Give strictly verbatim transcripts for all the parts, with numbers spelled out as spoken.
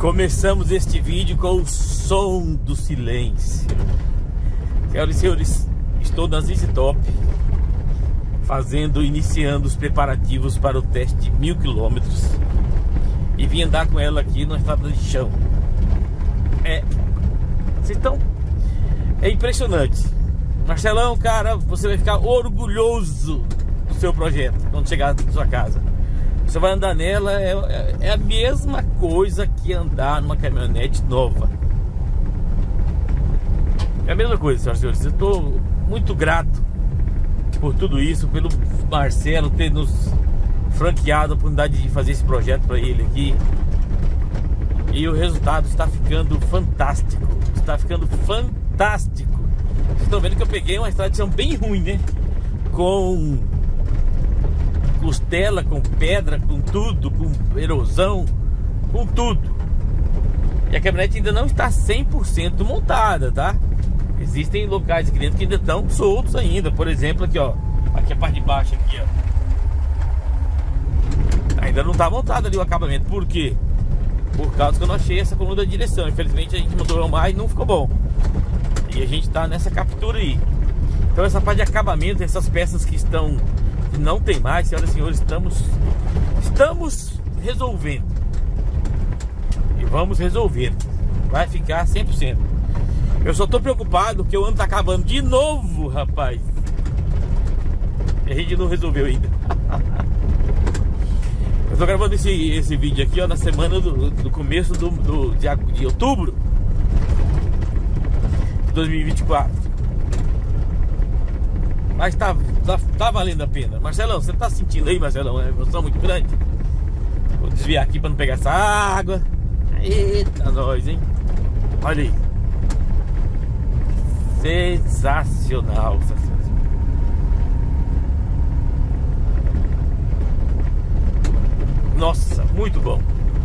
Começamos este vídeo com o som do silêncio. Senhoras e senhores, estou na Easy Top fazendo, iniciando os preparativos para o teste de mil quilômetros e vim andar com ela aqui na estrada de chão. É, vocês estão, é impressionante. Marcelão, cara, você vai ficar orgulhoso do seu projeto quando chegar na sua casa. Você vai andar nela, é, é, é a mesma coisa que andar numa caminhonete nova. É a mesma coisa, senhoras e senhores. Eu estou muito grato por tudo isso, pelo Marcelo ter nos franqueado a oportunidade de fazer esse projeto para ele aqui. E o resultado está ficando fantástico. Está ficando fantástico. Vocês estão vendo que eu peguei uma estrada de chão bem ruim, né? Com costela, com pedra, com tudo, com erosão, com tudo. E a caminhonete ainda não está cem por cento montada, tá? Existem locais aqui dentro que ainda estão soltos ainda. Por exemplo, aqui, ó. Aqui a parte de baixo, aqui, ó. Ainda não está montado ali o acabamento. Por quê? Por causa que eu não achei essa coluna de direção. Infelizmente a gente montou mais e não ficou bom. E a gente está nessa captura aí. Então essa parte de acabamento, essas peças que estão, que não tem mais, senhoras e senhores, estamos Estamos resolvendo. E vamos resolver. Vai ficar cem por cento. Eu só tô preocupado que o ano tá acabando de novo, rapaz. E a gente não resolveu ainda. Eu tô gravando esse, esse vídeo aqui, ó, na semana do, do começo do, do, de, de outubro de dois mil e vinte e quatro. Mas tá, tá, tá valendo a pena. Marcelão, você tá sentindo aí, Marcelão, uma emoção muito grande? Vou desviar aqui pra não pegar essa água. Eita, nós, hein? Olha aí. Sensacional, sensacional. Nossa, muito bom.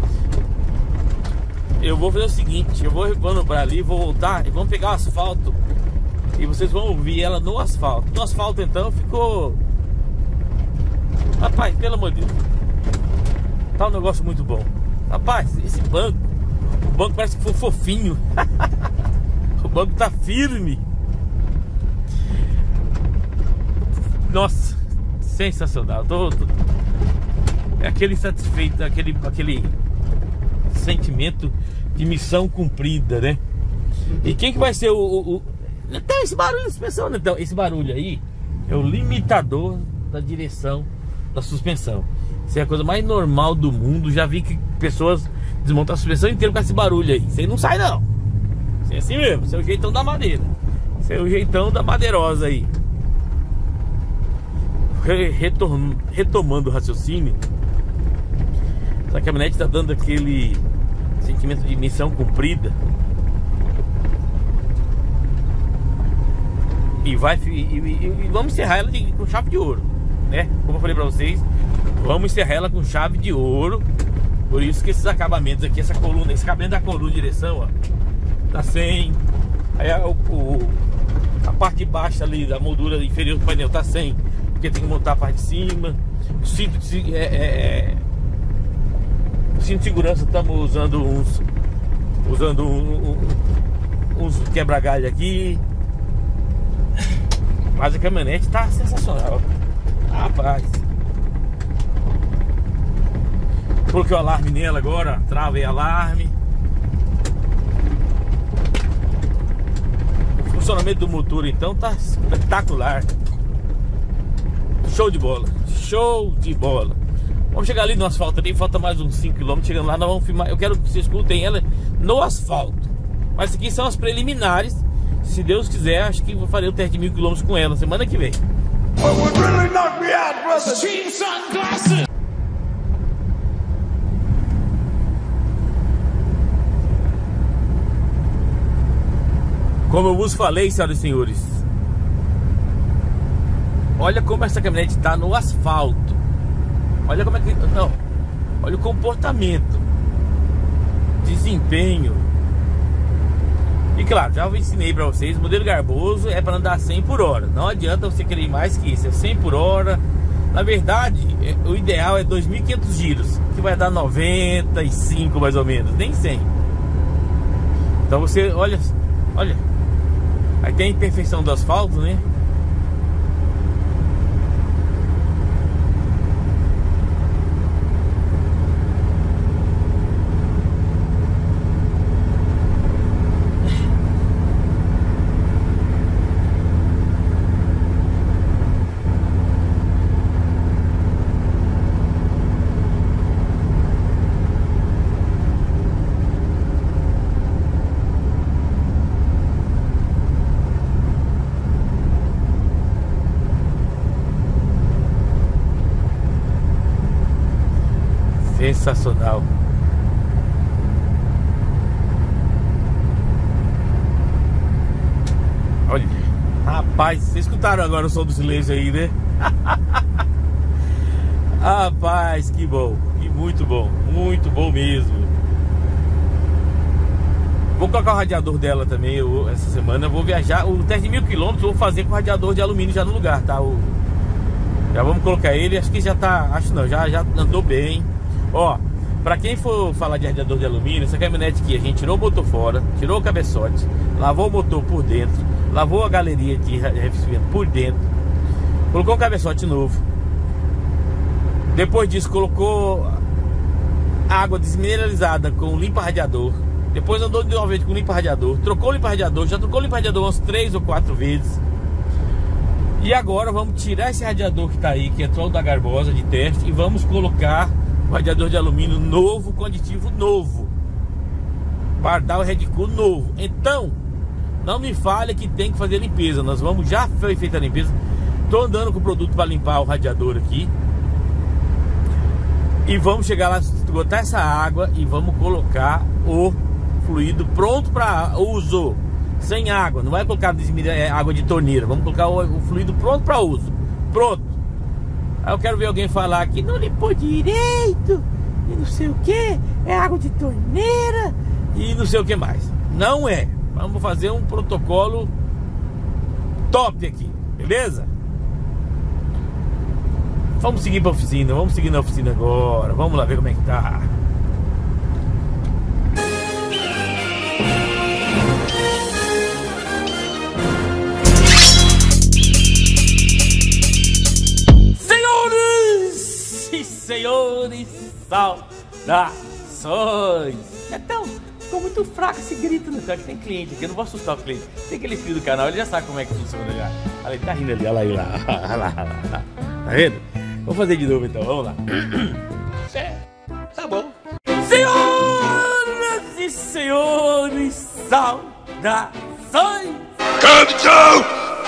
Eu vou fazer o seguinte, eu vou para ali, vou voltar e vamos pegar o asfalto e vocês vão ouvir ela no asfalto. No asfalto então ficou, rapaz, pelo amor de Deus, tá um negócio muito bom. Rapaz, esse banco, o banco parece que foi fofinho. O banco tá firme. Nossa, sensacional. Tô, tô... É aquele satisfeito, aquele, aquele sentimento de missão cumprida, né? E quem que vai ser o... o, o... Então, esse barulho da suspensão, então, esse barulho aí é o limitador da direção da suspensão. Isso é a coisa mais normal do mundo. Já vi que pessoas desmontam a suspensão inteira com esse barulho aí. Isso aí não sai, não. Isso é assim mesmo, isso é o jeitão da madeira. Isso é o jeitão da madeirosa aí. Retorn... Retomando o raciocínio, essa caminhonete está dando aquele sentimento de missão cumprida. E vai e, e, e vamos encerrar ela de, com chave de ouro, né? Como eu falei para vocês, vamos encerrar ela com chave de ouro. Por isso que esses acabamentos aqui, essa coluna, esse acabamento da coluna de direção, ó, tá sem. Aí a, o, a parte de baixo ali da moldura inferior do painel tá sem, porque tem que montar a parte de cima. O cinto de, é, é, o cinto de segurança estamos usando uns usando um, um, uns quebra-galho aqui. Mas a caminhonete tá sensacional, rapaz. Coloquei o alarme nela agora, travei alarme. O funcionamento do motor então tá espetacular. Show de bola, show de bola. Vamos chegar ali no asfalto ali, falta mais uns cinco quilômetros. Chegando lá, nós vamos filmar. Eu quero que vocês escutem ela no asfalto. Mas aqui são as preliminares. Se Deus quiser, acho que vou fazer o teste de mil quilômetros com ela semana que vem. Como eu vos falei, senhoras e senhores, olha como essa caminhonete está no asfalto. Olha como é que... Não, olha o comportamento, desempenho. E claro, já ensinei para vocês, o modelo Garboso é para andar cem por hora. Não adianta você querer ir mais que isso, é cem por hora. Na verdade, o ideal é dois mil e quinhentos giros, que vai dar noventa e cinco mais ou menos, nem cem. Então você, olha, olha, aí tem a imperfeição do asfalto, né? Sensacional. Olha, rapaz, vocês escutaram agora o som do silêncio aí, né? Rapaz, que bom, que muito bom, muito bom mesmo. Vou colocar o radiador dela também. Eu, essa semana eu vou viajar. O teste de mil quilômetros eu vou fazer com o radiador de alumínio já no lugar, tá? O, já vamos colocar ele. Acho que já tá. Acho não, já, já andou bem. Ó, pra quem for falar de radiador de alumínio, essa caminhonete aqui, a gente tirou o motor fora, tirou o cabeçote, lavou o motor por dentro, lavou a galeria de arrefecimento por dentro, colocou um cabeçote novo. Depois disso colocou água desmineralizada com limpa radiador. Depois andou de novamente com limpa radiador, trocou o limpa radiador, já trocou o limpa radiador umas três ou quatro vezes. E agora vamos tirar esse radiador que tá aí, que é o da Garbosa de teste, e vamos colocar um radiador de alumínio novo, com aditivo novo, pardal Red Cool novo. Então, não me fale que tem que fazer limpeza. Nós vamos, já foi feita a limpeza. Tô andando com o produto para limpar o radiador aqui. E vamos chegar lá, esgotar essa água e vamos colocar o fluido pronto para uso, sem água. Não vai colocar água de torneira, vamos colocar o, o fluido pronto para uso. Pronto. Aí eu quero ver alguém falar que não limpou direito e não sei o que, é água de torneira e não sei o que mais. Não é. Vamos fazer um protocolo top aqui, beleza? Vamos seguir pra oficina, vamos seguir na oficina agora. Vamos lá ver como é que tá. Senhores, saudações. Então, ficou muito fraco esse grito, né? Tem cliente aqui, eu não vou assustar o cliente. Tem aquele filho do canal, ele já sabe como é que funciona já. Olha, ele tá rindo ali, olha lá, olha lá, olha lá, olha lá. Tá vendo? Vamos fazer de novo então, vamos lá. É, tá bom. Senhoras e senhores, saudações. Capitão,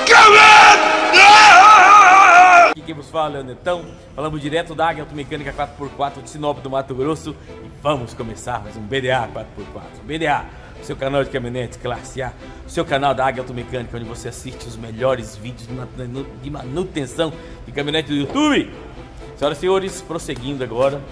aqui quem vos fala é o Netão. Falamos direto da Águia Automecânica quatro por quatro de Sinop do Mato Grosso. E vamos começar mais um B D A quatro por quatro. B D A, seu canal de caminhonetes classe A, seu canal da Águia Automecânica, onde você assiste os melhores vídeos de manutenção de caminhonete do YouTube. Senhoras e senhores, prosseguindo agora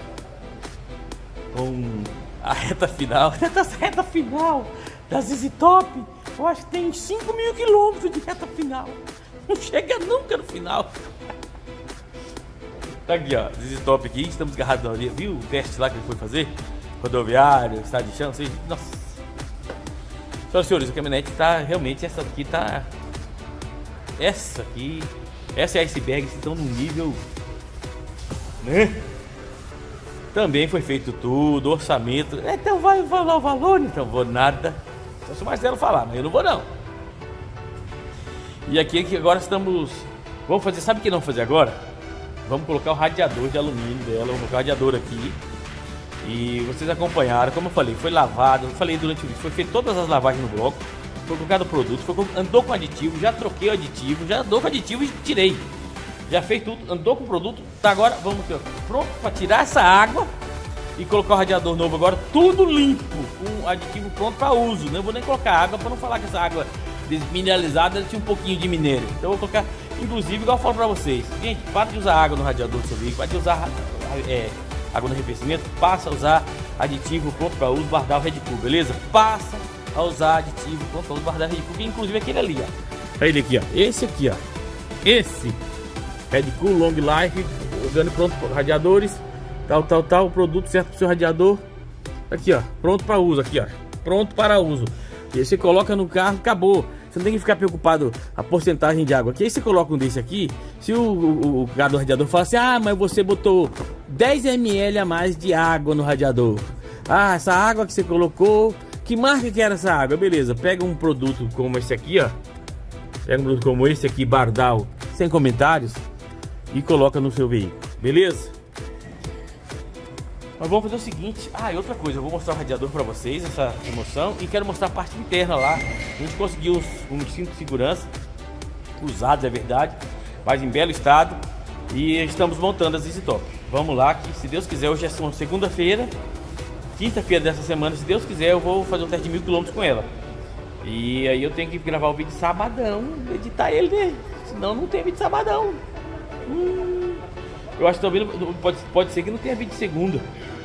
com a reta final. Essa reta final da Z Z Top, eu acho que tem cinco mil quilômetros de reta final. Não chega nunca no final. Tá aqui, ó, Z Z Top aqui, estamos agarrados na orelha. Viu o teste lá que ele foi fazer? Rodoviário, estado de chão, assim. Nossa. Senhoras e senhores, a caminhonete tá realmente, essa aqui tá... Essa aqui... Essa é a iceberg, estão num nível... Né? Também foi feito tudo, orçamento. Então vai falar o valor, então vou nada. Só se o Marcelo falar, mas eu não vou não. E aqui, aqui agora estamos... Vamos fazer, sabe o que não vamos fazer agora? Vamos colocar o radiador de alumínio dela, vamos colocar o radiador aqui. E vocês acompanharam, como eu falei, foi lavado, eu falei durante o vídeo, foi feito todas as lavagens no bloco, foi colocado o produto, foi, andou com aditivo, já troquei o aditivo, já andou com aditivo e tirei. Já fez tudo, andou com o produto, tá agora, vamos aqui, ó, pronto para tirar essa água e colocar o radiador novo agora, tudo limpo, com o aditivo pronto para uso. Não vou nem colocar água para não falar que essa água desmineralizada tinha um pouquinho de minério. Então eu vou colocar, inclusive, igual eu falo para vocês, gente, para de usar água no radiador do seu veículo, para de usar é, água no arrefecimento, passa a usar aditivo pronto para uso, Bardal Red Cool, beleza? Passa a usar aditivo pronto para uso, Bardal Red Cool, inclusive aquele ali, ó. Olha ele aqui, ó, esse aqui, ó, esse Red Cool Long Life, orgânico pronto para radiadores, tal, tal, tal, o produto certo para o seu radiador. Aqui, ó, pronto para uso, aqui, ó, pronto para uso. E aí você coloca no carro, acabou. Você não tem que ficar preocupado a porcentagem de água. Aqui aí você coloca um desse aqui, se o, o, o cara do radiador fala assim, ah, mas você botou dez mililitros a mais de água no radiador. Ah, essa água que você colocou, que marca que era essa água? Beleza, pega um produto como esse aqui, ó. Pega um produto como esse aqui, Bardal, sem comentários, e coloca no seu veículo, beleza? Mas vamos fazer o seguinte, ah, e outra coisa, eu vou mostrar o radiador para vocês, essa emoção, e quero mostrar a parte interna lá. A gente conseguiu uns, uns cinto de segurança, usados é verdade, mas em belo estado, e estamos montando as Easy Top. Vamos lá, que se Deus quiser, hoje é segunda-feira, quinta-feira dessa semana, se Deus quiser, eu vou fazer um teste de mil quilômetros com ela. E aí eu tenho que gravar o vídeo de sabadão, editar ele, né? Senão não tem vídeo de sabadão. Hum, eu acho que também pode, pode ser que não tenha vídeo de segunda.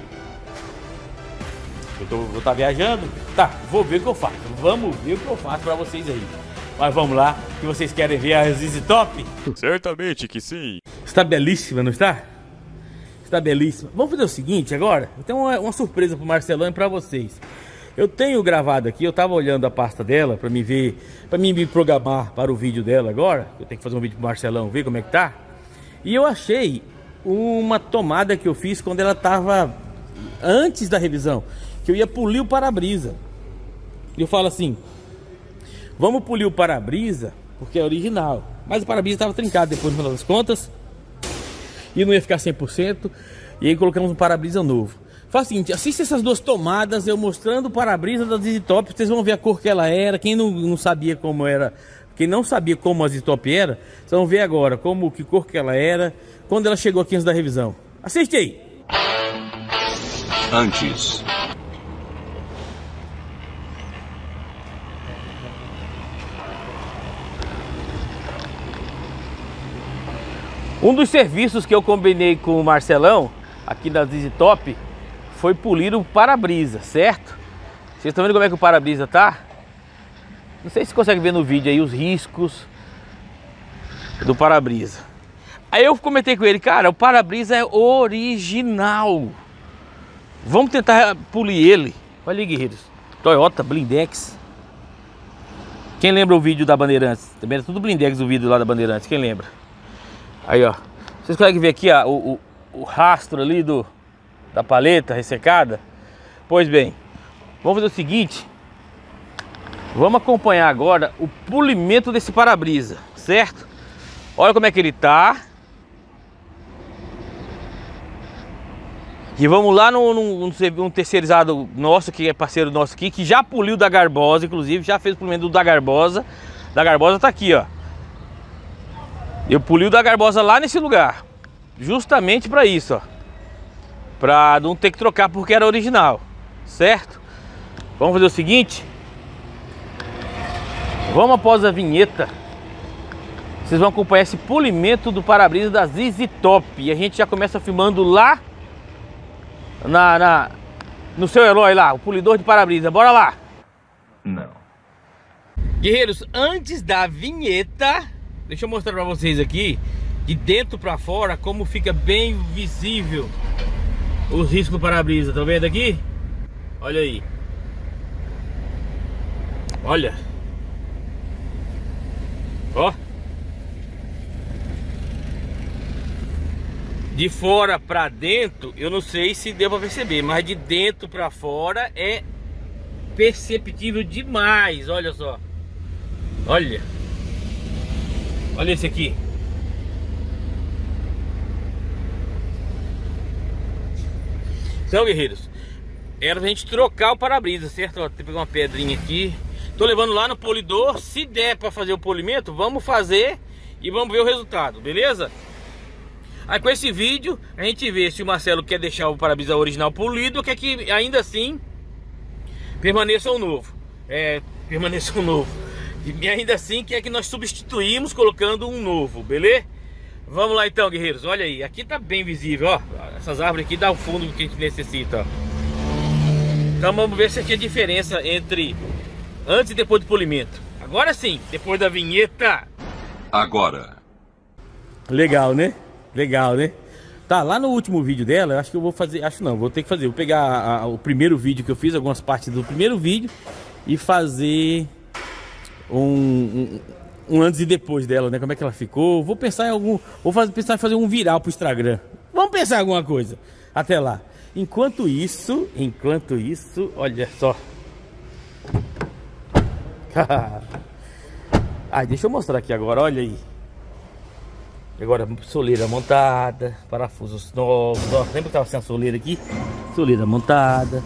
Eu tô, vou estar tá viajando. Tá, vou ver o que eu faço. Vamos ver o que eu faço pra vocês aí. Mas vamos lá, que vocês querem ver a Easy Top? Certamente que sim. Está belíssima, não está? Está belíssima. Vamos fazer o seguinte agora. Eu tenho uma, uma surpresa pro Marcelão e pra vocês. Eu tenho gravado aqui, eu tava olhando a pasta dela pra me ver, pra mim me programar para o vídeo dela agora. Eu tenho que fazer um vídeo pro Marcelão, ver como é que tá. E eu achei uma tomada que eu fiz quando ela tava antes da revisão, que eu ia polir o para-brisa. E eu falo assim, vamos polir o para-brisa, porque é original. Mas o para-brisa estava trincado depois, no final das contas, e não ia ficar cem por cento. E aí colocamos um para-brisa novo. Faz o seguinte, assista essas duas tomadas, eu mostrando o para-brisa da Easy Top. Vocês vão ver a cor que ela era. Quem não, não sabia como era, quem não sabia como a Easy Top era, vocês vão ver agora como, que cor que ela era, quando ela chegou aqui antes da revisão. Assiste aí. Antes. Um dos serviços que eu combinei com o Marcelão, aqui da Easy Top, foi polir o para-brisa, certo? Vocês estão vendo como é que o para-brisa tá? Não sei se você consegue ver no vídeo aí os riscos do para-brisa. Aí eu comentei com ele, cara, o para-brisa é original. Vamos tentar polir ele. Olha aí, guerreiros. Toyota Blindex. Quem lembra o vídeo da Bandeirantes? Também era tudo Blindex o vídeo lá da Bandeirantes, quem lembra? Aí, ó. Vocês conseguem ver aqui, ó, o, o, o rastro ali do, da paleta ressecada? Pois bem, vamos fazer o seguinte. Vamos acompanhar agora o polimento desse para-brisa, certo? Olha como é que ele tá. E vamos lá no, no, no um terceirizado nosso, que é parceiro nosso aqui, que já poliu da Garbosa, inclusive, já fez o polimento do da Garbosa. Da Garbosa tá aqui, ó. Eu poli o da Garbosa lá nesse lugar, justamente para isso, ó, para não ter que trocar porque era original, certo? Vamos fazer o seguinte, vamos após a vinheta, vocês vão acompanhar esse polimento do para-brisa da Easy Top e a gente já começa filmando lá na, na no seu Eloy lá, o polidor de para-brisa. Bora lá. Não. Guerreiros, antes da vinheta, deixa eu mostrar pra vocês aqui, de dentro pra fora, como fica bem visível os riscos do para-brisa. Estão vendo aqui? Olha aí. Olha. Ó. De fora pra dentro, eu não sei se deu pra perceber, mas de dentro pra fora é perceptível demais. Olha só. Olha. Olha esse aqui. Então, guerreiros, era pra gente trocar o para-brisa, certo? Ó, tem que pegar uma pedrinha aqui. Tô levando lá no polidor. Se der pra fazer o polimento, vamos fazer e vamos ver o resultado, beleza? Aí com esse vídeo a gente vê se o Marcelo quer deixar o para-brisa original polido ou quer que ainda assim permaneça o novo. É, permaneça o novo. E ainda assim quer que nós substituímos colocando um novo, beleza? Vamos lá então, guerreiros. Olha aí, aqui tá bem visível, ó. Essas árvores aqui dá o fundo que a gente necessita, ó. Então vamos ver se aqui a diferença entre antes e depois do polimento. Agora sim, depois da vinheta. Agora. Legal, né? Legal, né? Tá, lá no último vídeo dela, eu acho que eu vou fazer... Acho não, vou ter que fazer. Vou pegar a, a, o primeiro vídeo que eu fiz, algumas partes do primeiro vídeo, e fazer um, um, um antes e depois dela, né? Como é que ela ficou. Vou pensar em algum... Vou fazer, pensar em fazer um viral pro Instagram. Vamos pensar em alguma coisa. Até lá. Enquanto isso... Enquanto isso... Olha só. Ai, deixa eu mostrar aqui agora, olha aí. Agora, soleira montada, parafusos novos. Ó, lembra que tava sem a soleira aqui? Soleira montada.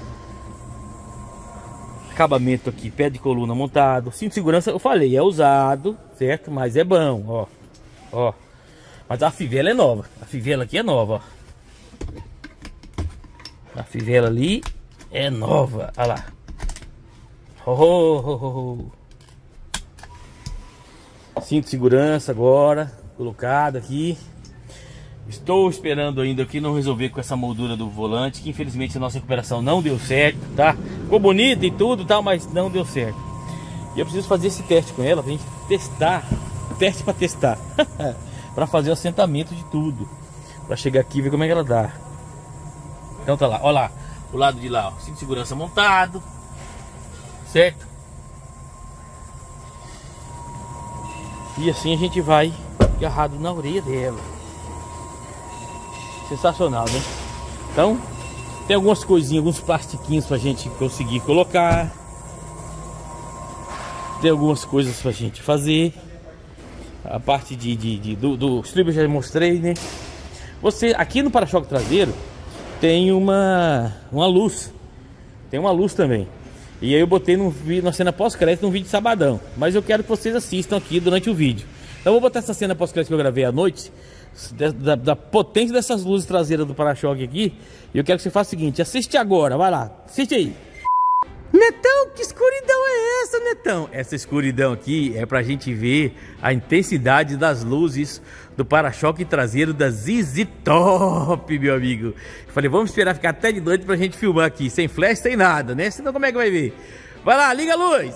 Acabamento aqui, pé de coluna montado. Cinto de segurança, eu falei, é usado, certo? Mas é bom, ó. Ó. Mas a fivela é nova. A fivela aqui é nova, ó. A fivela ali é nova. Olha lá. Oh, oh, oh, oh. Cinto de segurança agora colocado aqui. Estou esperando ainda aqui não resolver com essa moldura do volante, que infelizmente a nossa recuperação não deu certo, tá? Ficou bonita e tudo, tal, mas não deu certo. E eu preciso fazer esse teste com ela pra gente testar, teste para testar, para fazer o assentamento de tudo, para chegar aqui e ver como é que ela dá. Então tá lá, ó lá, o lado de lá, ó, cinto de segurança montado, certo? E assim a gente vai agarrado na orelha dela. Sensacional, né? Então, tem algumas coisinhas, alguns plastiquinhos pra gente conseguir colocar. Tem algumas coisas pra gente fazer. A parte de, de, de do, do strip eu já mostrei, né? Você, aqui no para-choque traseiro, tem uma, uma luz. Tem uma luz também. E aí eu botei no, na cena pós-crédito num vídeo de sabadão. Mas eu quero que vocês assistam aqui durante o vídeo. Então eu vou botar essa cena pós-crédito que eu gravei à noite, da, da, da potência dessas luzes traseiras do para-choque aqui. E eu quero que você faça o seguinte, assiste agora, vai lá, assiste aí. Netão, que escuridão é essa, Netão? Essa escuridão aqui é pra gente ver a intensidade das luzes do para-choque traseiro da Z Z Top, meu amigo. Eu falei, vamos esperar ficar até de noite pra gente filmar aqui, sem flash, sem nada, né? Senão como é que vai ver? Vai lá, liga a luz.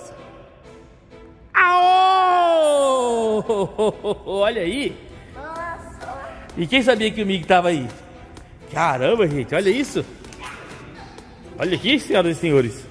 Aô! Olha aí. E quem sabia que o Mig tava aí? Caramba, gente, olha isso. Olha aqui, senhoras e senhores.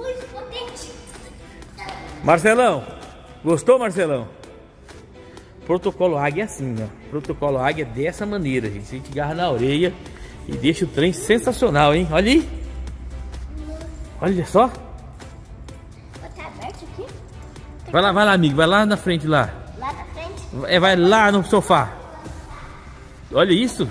Marcelão, gostou, Marcelão? Protocolo Águia é assim, ó. Protocolo Águia é dessa maneira, gente. A gente agarra na orelha e deixa o trem sensacional, hein? Olha aí. Olha só. Tá aberto aqui? Vai lá, vai lá, amigo. Vai lá na frente, lá. Lá na frente? É, vai lá no sofá. Olha isso.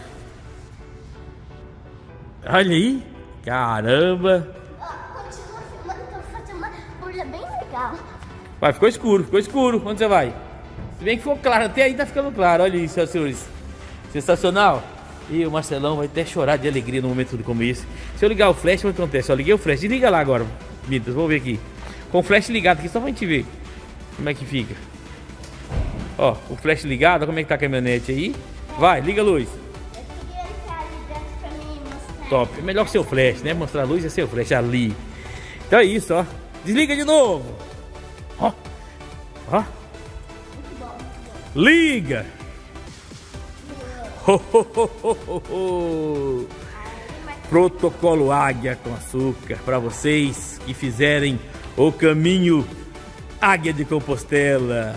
Olha aí. Caramba. Ó, continua filmando que eu vou fazer uma curva bem legal. Vai, ficou escuro, ficou escuro. Onde você vai? Se bem que ficou claro, até aí tá ficando claro. Olha isso, senhores. Sensacional. E o Marcelão vai até chorar de alegria num momento como esse. Se eu ligar o flash, o que acontece? Eu liguei o flash. Desliga lá agora, Mitas. Vamos ver aqui. Com o flash ligado aqui, só pra gente ver como é que fica. Ó, o flash ligado, como é que tá a caminhonete aí. Vai, liga a luz. Eu queria entrar ali dentro pra mim mostrar. Top. É melhor que seu flash, né? Mostrar a luz é seu flash ali. Então é isso, ó. Desliga de novo. Ó. Ó. Liga. Ho, ho, ho, ho, ho, ho. Protocolo Águia com açúcar para vocês que fizerem o caminho Águia de Compostela.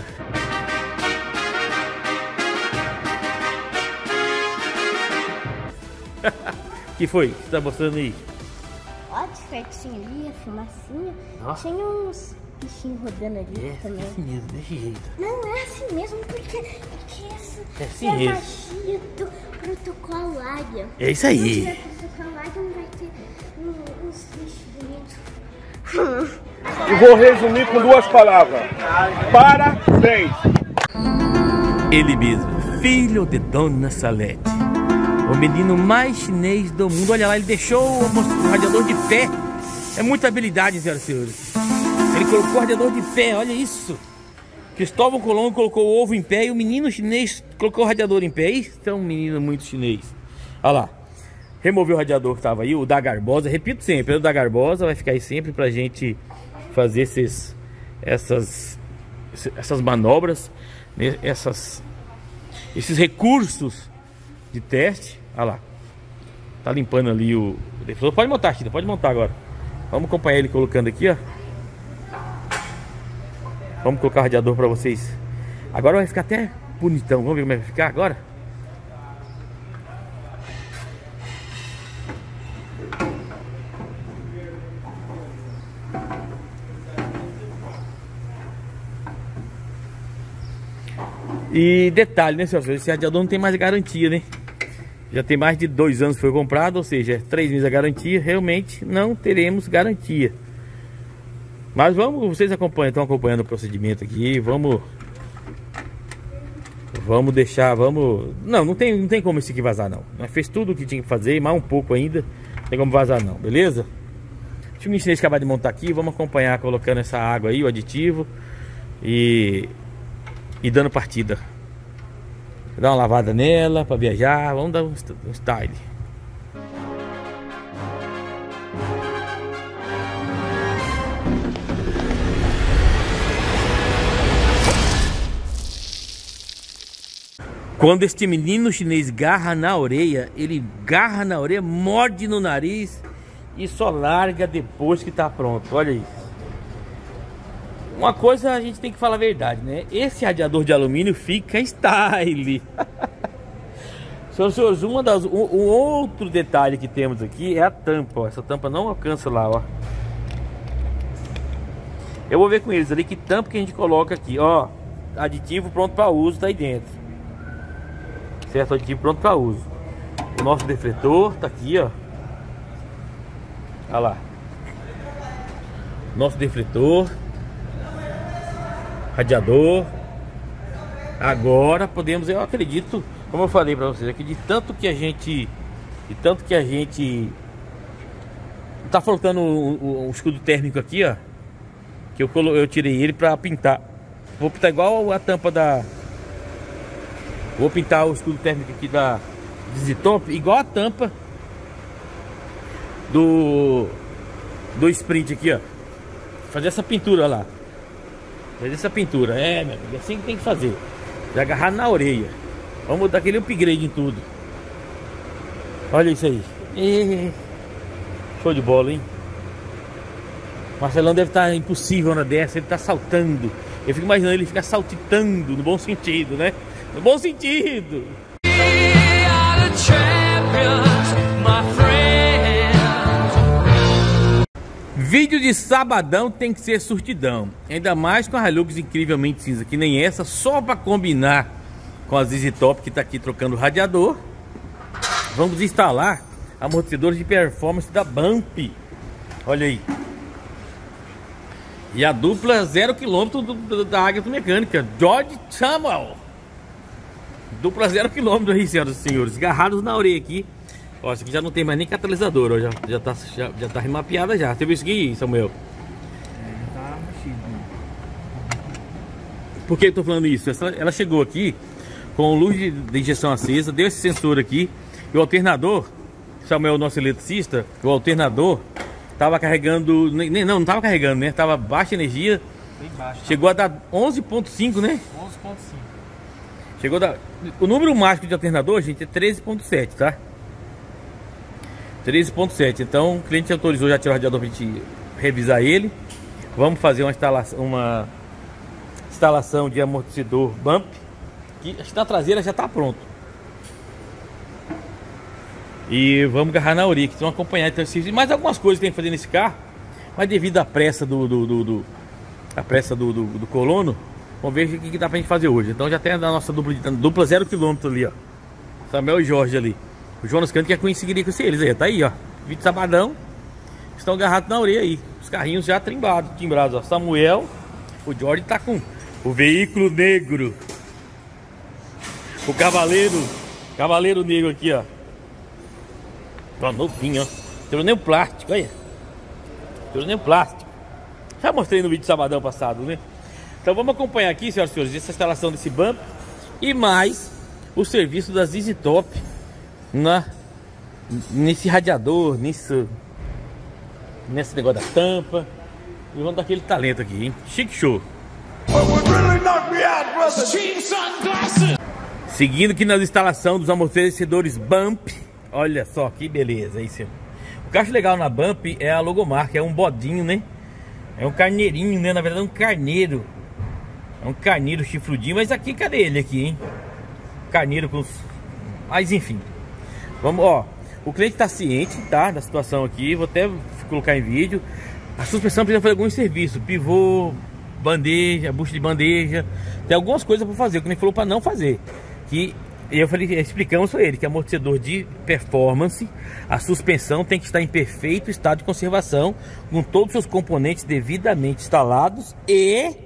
Que foi? O que você tá mostrando aí? Ó, de pertinho ali, a fumacinha. Nossa. Tinha uns bichinhos rodando ali É, também. assim mesmo, desse jeito. Não é assim mesmo, porque, porque essa É assim é a mesmo. magia do protocolo Águia. É isso Se não aí. tiver protocolo Águia, não vai ter um- uns bichos bonitos. E vou resumir com duas palavras. Parabéns! Ele mesmo, filho de Dona Salete. O menino mais chinês do mundo. Olha lá, ele deixou o radiador de pé. É muita habilidade, senhoras e senhores. Ele colocou o radiador de pé, olha isso. Cristóvão Colombo colocou o ovo em pé e o menino chinês colocou o radiador em pé. Isso é um menino muito chinês. Olha lá. Removeu o radiador que estava aí, o da Garbosa. Repito sempre, o da Garbosa vai ficar aí sempre pra gente fazer esses, essas, essas manobras, essas, esses recursos de teste. Olha lá. Tá limpando ali o defletor. Pode montar, Chita, pode montar agora. Vamos acompanhar ele colocando aqui, ó. Vamos colocar o radiador pra vocês. Agora vai ficar até bonitão. Vamos ver como é que vai ficar agora. E detalhe, né, senhores? Esse radiador não tem mais garantia, né? Já tem mais de dois anos que foi comprado, ou seja, três meses a garantia. Realmente não teremos garantia. Mas vamos, vocês acompanham, estão acompanhando o procedimento aqui. Vamos, vamos deixar, vamos. Não, não tem, não tem como esse aqui vazar não. Nós fez tudo o que tinha que fazer, mais um pouco ainda. Não tem como vazar não, beleza? Deixa o ministro acabar de montar aqui. Vamos acompanhar colocando essa água aí, o aditivo e e dando partida. Vou dar uma lavada nela para viajar. Vamos dar um, um style. Quando este menino chinês garra na orelha, ele garra na orelha, morde no nariz e só larga depois que tá pronto. Olha isso. Uma coisa a gente tem que falar a verdade, né? Esse radiador de alumínio fica style. Senhoras e senhores, uma das, um, um outro detalhe que temos aqui é a tampa, ó. Essa tampa não alcança lá, ó. Eu vou ver com eles ali que tampa que a gente coloca aqui, ó. Aditivo pronto para uso tá aí dentro. Certo, aditivo pronto para uso. O nosso defletor tá aqui, ó. Olha lá. Nosso defletor. Radiador. Agora podemos, eu acredito, como eu falei para vocês aqui, de tanto que a gente de tanto que a gente tá faltando um, um, um escudo térmico aqui, ó, que eu colo, eu tirei ele para pintar. Vou pintar igual a tampa da Vou pintar o escudo térmico aqui da Zitop igual a tampa do do Sprint aqui, ó. Fazer essa pintura lá. Fazer essa pintura, é, meu amigo, assim que tem que fazer. Já agarrar na orelha. Vamos dar aquele upgrade em tudo. Olha isso aí. E... show de bola, hein? Marcelão deve estar impossível na dessa. Ele tá saltando. Eu fico imaginando ele ficar saltitando, no bom sentido, né? No bom sentido. Vídeo de sabadão tem que ser surtidão. Ainda mais com a Hilux incrivelmente cinza, que nem essa, só para combinar com a Z Z Top que está aqui trocando o radiador. Vamos instalar amortecedores de performance da Bump. Olha aí. E a dupla zero quilômetro do, do, da Águia Mecânica, George Samuel. Dupla zero quilômetro aí, senhoras e senhores. Agarrados na orelha aqui. Ó, isso aqui já não tem mais nem catalisador, ó, já, já, tá, já, já tá remapeada já. Você viu isso aqui, Samuel? É, tá mexido. Por que eu tô falando isso? Essa, ela chegou aqui com luz de, de injeção acesa, deu esse sensor aqui. E o alternador, Samuel, nosso eletricista, o alternador tava carregando, nem, não, não tava carregando, né? Tava baixa energia. Bem baixo. Chegou tá? a dar onze ponto cinco, né? onze ponto cinco. Chegou a dar... O número mágico de alternador, gente, é treze ponto sete, tá? treze ponto sete. Então o cliente autorizou já tirar o radiador pra gente revisar ele. Vamos fazer uma instalação, uma instalação de amortecedor Bump, que na traseira já está pronto. E vamos agarrar na orelha, que vão acompanhar então, mais algumas coisas que tem que fazer nesse carro, mas devido à pressa do, do, do, do a pressa do, do, do colono, vamos ver o que, que dá pra gente fazer hoje. Então já tem a nossa dupla, dupla zero quilômetro ali, ó. Samuel e Jorge ali. O Jonas Canto quer conseguiria com eles aí, tá aí, ó. Vídeo de sabadão. Estão agarrados na orelha aí. Os carrinhos já timbrados, timbrados, ó. Samuel, o Jorge tá com o veículo negro. O cavaleiro, cavaleiro negro aqui, ó. Ó, novinho, ó. Tirou nem o plástico, olha. Tirou nem o plástico. Já mostrei no vídeo de sabadão passado, né? Então vamos acompanhar aqui, senhoras e senhores, essa instalação desse Bump e mais o serviço da Z Z Top na, nesse radiador, nesse, nesse negócio da tampa. E vamos dar aquele talento aqui, hein? Chique show. Seguindo aqui na instalação dos amortecedores Bump. Olha só que beleza isso. O que eu acho legal na Bump é a logomarca, é um bodinho, né? É um carneirinho, né? Na verdade é um carneiro. É um carneiro chifrudinho, mas aqui, cadê ele aqui, hein? Carneiro com os... Mas enfim. Vamos, ó. O cliente tá ciente, tá? Da situação aqui. Vou até colocar em vídeo. A suspensão precisa fazer alguns serviços. Pivô, bandeja, bucha de bandeja. Tem algumas coisas para fazer. O cliente falou para não fazer. Que eu falei, explicamos para ele que amortecedor de performance, a suspensão tem que estar em perfeito estado de conservação, com todos os seus componentes devidamente instalados e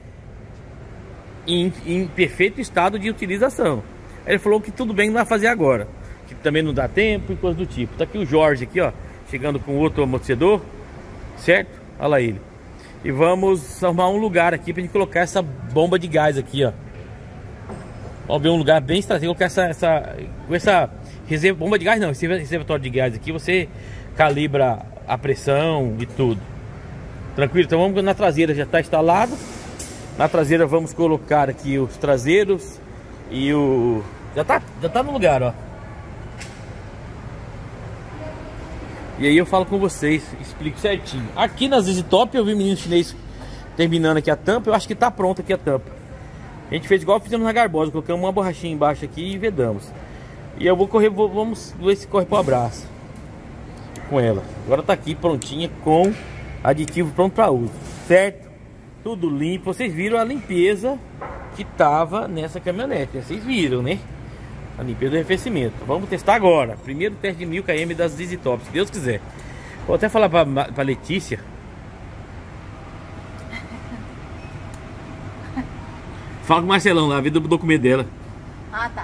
em, em perfeito estado de utilização. Ele falou que tudo bem, não vai fazer agora, que também não dá tempo e coisa do tipo. Tá aqui o Jorge aqui, ó, chegando com outro amortecedor, certo? Olha lá ele. E vamos arrumar um lugar aqui pra gente colocar essa bomba de gás aqui, ó. Vamos ver um lugar bem estratégico com essa, essa, com essa reserva, bomba de gás não, esse reservatório de gás aqui, você calibra a pressão e tudo. Tranquilo? Então vamos na traseira, já está instalado. Na traseira vamos colocar aqui os traseiros e o... Já tá, já tá no lugar, ó. E aí eu falo com vocês, explico certinho. Aqui nas Easy Top eu vi o menino chinês terminando aqui a tampa, eu acho que tá pronta aqui a tampa. A gente fez igual fizemos na Garbosa, colocamos uma borrachinha embaixo aqui e vedamos. E eu vou correr, vou, vamos ver se corre pro abraço com ela. Agora tá aqui prontinha com aditivo pronto para uso, certo? Tudo limpo, vocês viram a limpeza que tava nessa caminhonete, vocês viram, né? A limpeza do arrefecimento. Vamos testar agora. Primeiro teste de mil quilômetros das Easy Top, se Deus quiser. Vou até falar pra, pra Letícia. Fala com o Marcelão lá, vê do documento dela. Ah, tá.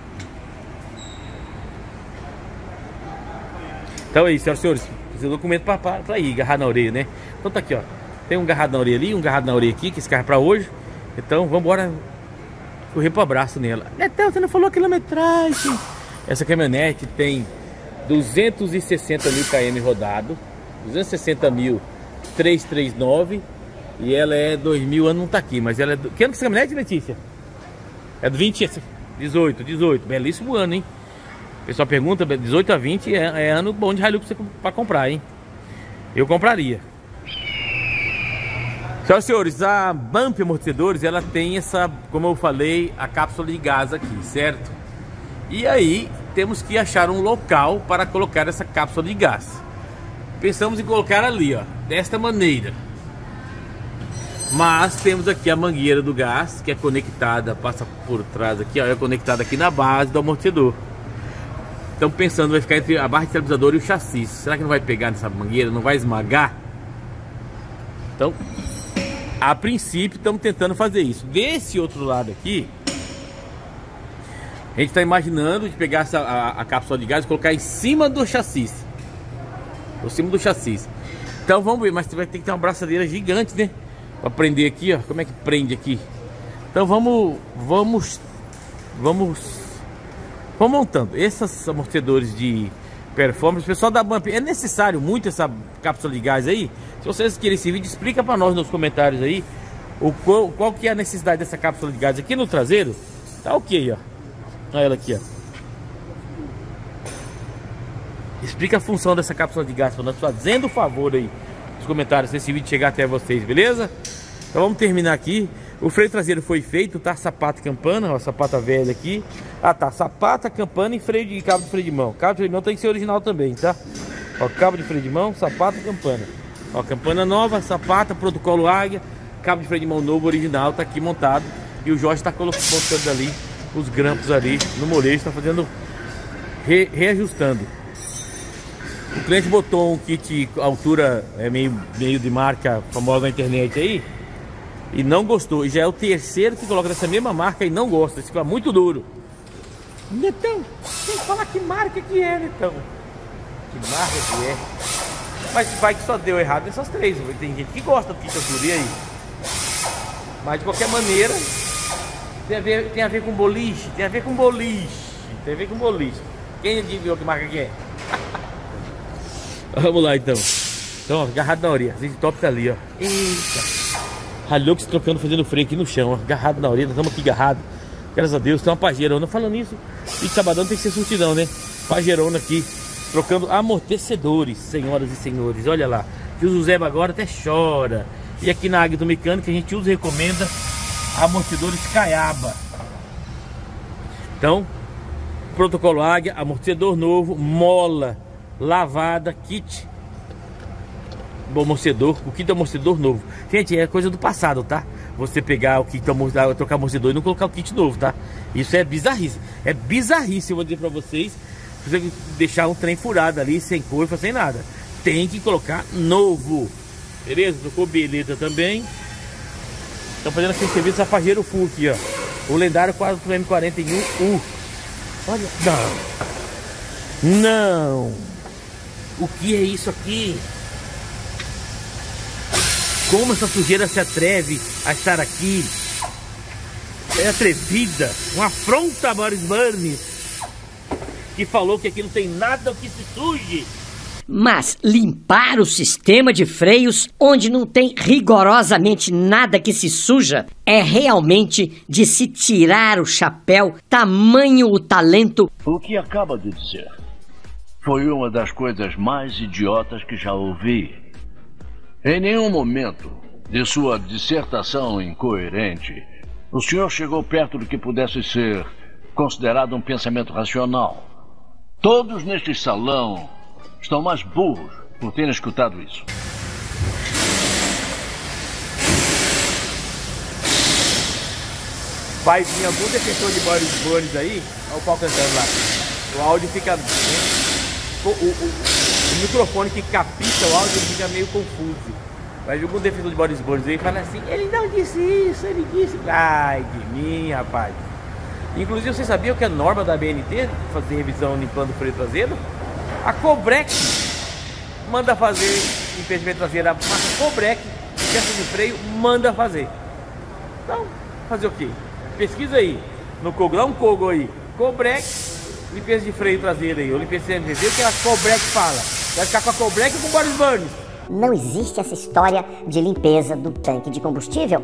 Então é isso, senhoras e senhores. Precisa do documento pra, pra, pra ir, agarrar na orelha, né? Então tá aqui, ó. Tem um agarrado na orelha ali, um agarrado na orelha aqui, que esse carro é pra hoje. Então vamos embora correr pro abraço nela. Netão, você não falou a quilometragem. Essa caminhonete tem duzentos e sessenta mil quilômetros rodado, duzentos e sessenta mil trezentos e trinta e nove. E ela é dois mil, ano não tá aqui, mas ela é... Do... Que ano que essa caminhonete, Letícia? É do vinte, dezoito, dezoito. Belíssimo ano, hein? O pessoal pergunta, dezoito a vinte é, é ano bom de Hilux pra comprar, hein? Eu compraria. Senhoras e senhores, a Bump Amortecedores, ela tem essa, como eu falei, a cápsula de gás aqui, certo? E aí, temos que achar um local para colocar essa cápsula de gás. Pensamos em colocar ali, ó, desta maneira. Mas temos aqui a mangueira do gás, que é conectada, passa por trás aqui, ó, é conectada aqui na base do amortecedor. Então pensando, vai ficar entre a barra de estabilizador e o chassi. Será que não vai pegar nessa mangueira, não vai esmagar? Então, a princípio, estamos tentando fazer isso. Desse outro lado aqui, a gente está imaginando de pegar essa, a, a cápsula de gás e colocar em cima do chassi. Em cima do chassi. Então vamos ver, mas vai ter que ter uma braçadeira gigante, né? Para prender aqui, ó. Como é que prende aqui? Então vamos, vamos, vamos, vamos montando. Esses amortecedores de performance, pessoal da Bump, é necessário muito essa cápsula de gás aí? Se vocês querem esse vídeo, explica para nós nos comentários aí o qual, qual que é a necessidade dessa cápsula de gás aqui no traseiro. Tá ok, ó. Olha ela aqui, ó. Explica a função dessa cápsula de gás para nós, fazendo o favor aí nos comentários, se esse vídeo chegar até vocês, beleza? Então vamos terminar aqui. O freio traseiro foi feito, tá? Sapata e campana, ó, sapata velha aqui. Ah, tá, sapata, campana e freio de cabo de freio de mão. Cabo de freio de mão tem que ser original também, tá? Ó, cabo de freio de mão, sapata e campana. Ó, campana nova, sapata, protocolo águia, cabo de freio de mão novo, original, tá aqui montado. E o Jorge tá colocando ali os grampos ali no molejo, tá fazendo, re, reajustando. O cliente botou um kit altura é, meio, meio de marca famosa na internet aí e não gostou. E já é o terceiro que coloca dessa mesma marca e não gosta. Isso fica muito duro. Netão, tem que falar que marca que é, Netão. Que marca que é. Mas vai que só deu errado nessas três. Tem gente que gosta do kit altura, e aí? Mas de qualquer maneira, tem a ver, tem a ver com boliche. Tem a ver com boliche. Tem a ver com boliche. Quem adivinhou que marca que é? Vamos lá então. Então, ó, agarrado na orelha. Esse top tá ali, ó. Eita. Hilux trocando, fazendo freio aqui no chão, ó. Agarrado na orelha. Estamos aqui agarrados. Graças a Deus, tem uma pajeirona. Falando nisso, e de sabadão tem que ser surtidão, né? Pajeirona aqui, trocando amortecedores, senhoras e senhores. Olha lá, que o José agora até chora. E aqui na Águia do Mecânico a gente usa e recomenda amortecedores Caiaba. Então, protocolo Águia, amortecedor novo, mola lavada, kit do amortecedor, o kit do amortecedor novo. Gente, é coisa do passado, tá? Você pegar o kit do amortecedor, trocar amortecedor e não colocar o kit novo, tá? Isso é bizarrice. É bizarrice, eu vou dizer pra vocês. Você deixar um trem furado ali, sem coifa, sem nada. Tem que colocar novo. Beleza? Trocou beleza também. Estão fazendo aquele serviço Sapageiro Full aqui, ó. O lendário quatro M quarenta e um U. Olha, não. Não. O que é isso aqui? Como essa sujeira se atreve a estar aqui? É atrevida. Uma afronta a Boris Burns, que falou que aqui não tem nada que se suje. Mas limpar o sistema de freios, onde não tem rigorosamente nada que se suja, é realmente de se tirar o chapéu, tamanho o talento. O que acaba de dizer foi uma das coisas mais idiotas que já ouvi. Em nenhum momento de sua dissertação incoerente, o senhor chegou perto do que pudesse ser considerado um pensamento racional. Todos neste salão estão mais burros por terem escutado isso. Vai vir algum defensor de Boris Burns aí. Olha o pau cantando lá. O áudio fica... O, o, o, o microfone que capita o áudio fica meio confuso. Vai vir algum defensor de Boris Burns aí e fala assim: ele não disse isso, ele disse... Ai de mim, rapaz. Inclusive, você sabia que a norma da B N T fazer revisão limpando o freio traseiro? A Cobrec manda fazer impedimento traseiro, a Cobrec, peça de freio, manda fazer. Então, fazer o quê? Pesquisa aí no Google, dá um Google aí, Cobrec, limpeza de freio traseiro aí, ou limpeza de freio, o que a Cobrec fala? Vai ficar com a Cobrec ou com o Boris Burns? Não existe essa história de limpeza do tanque de combustível.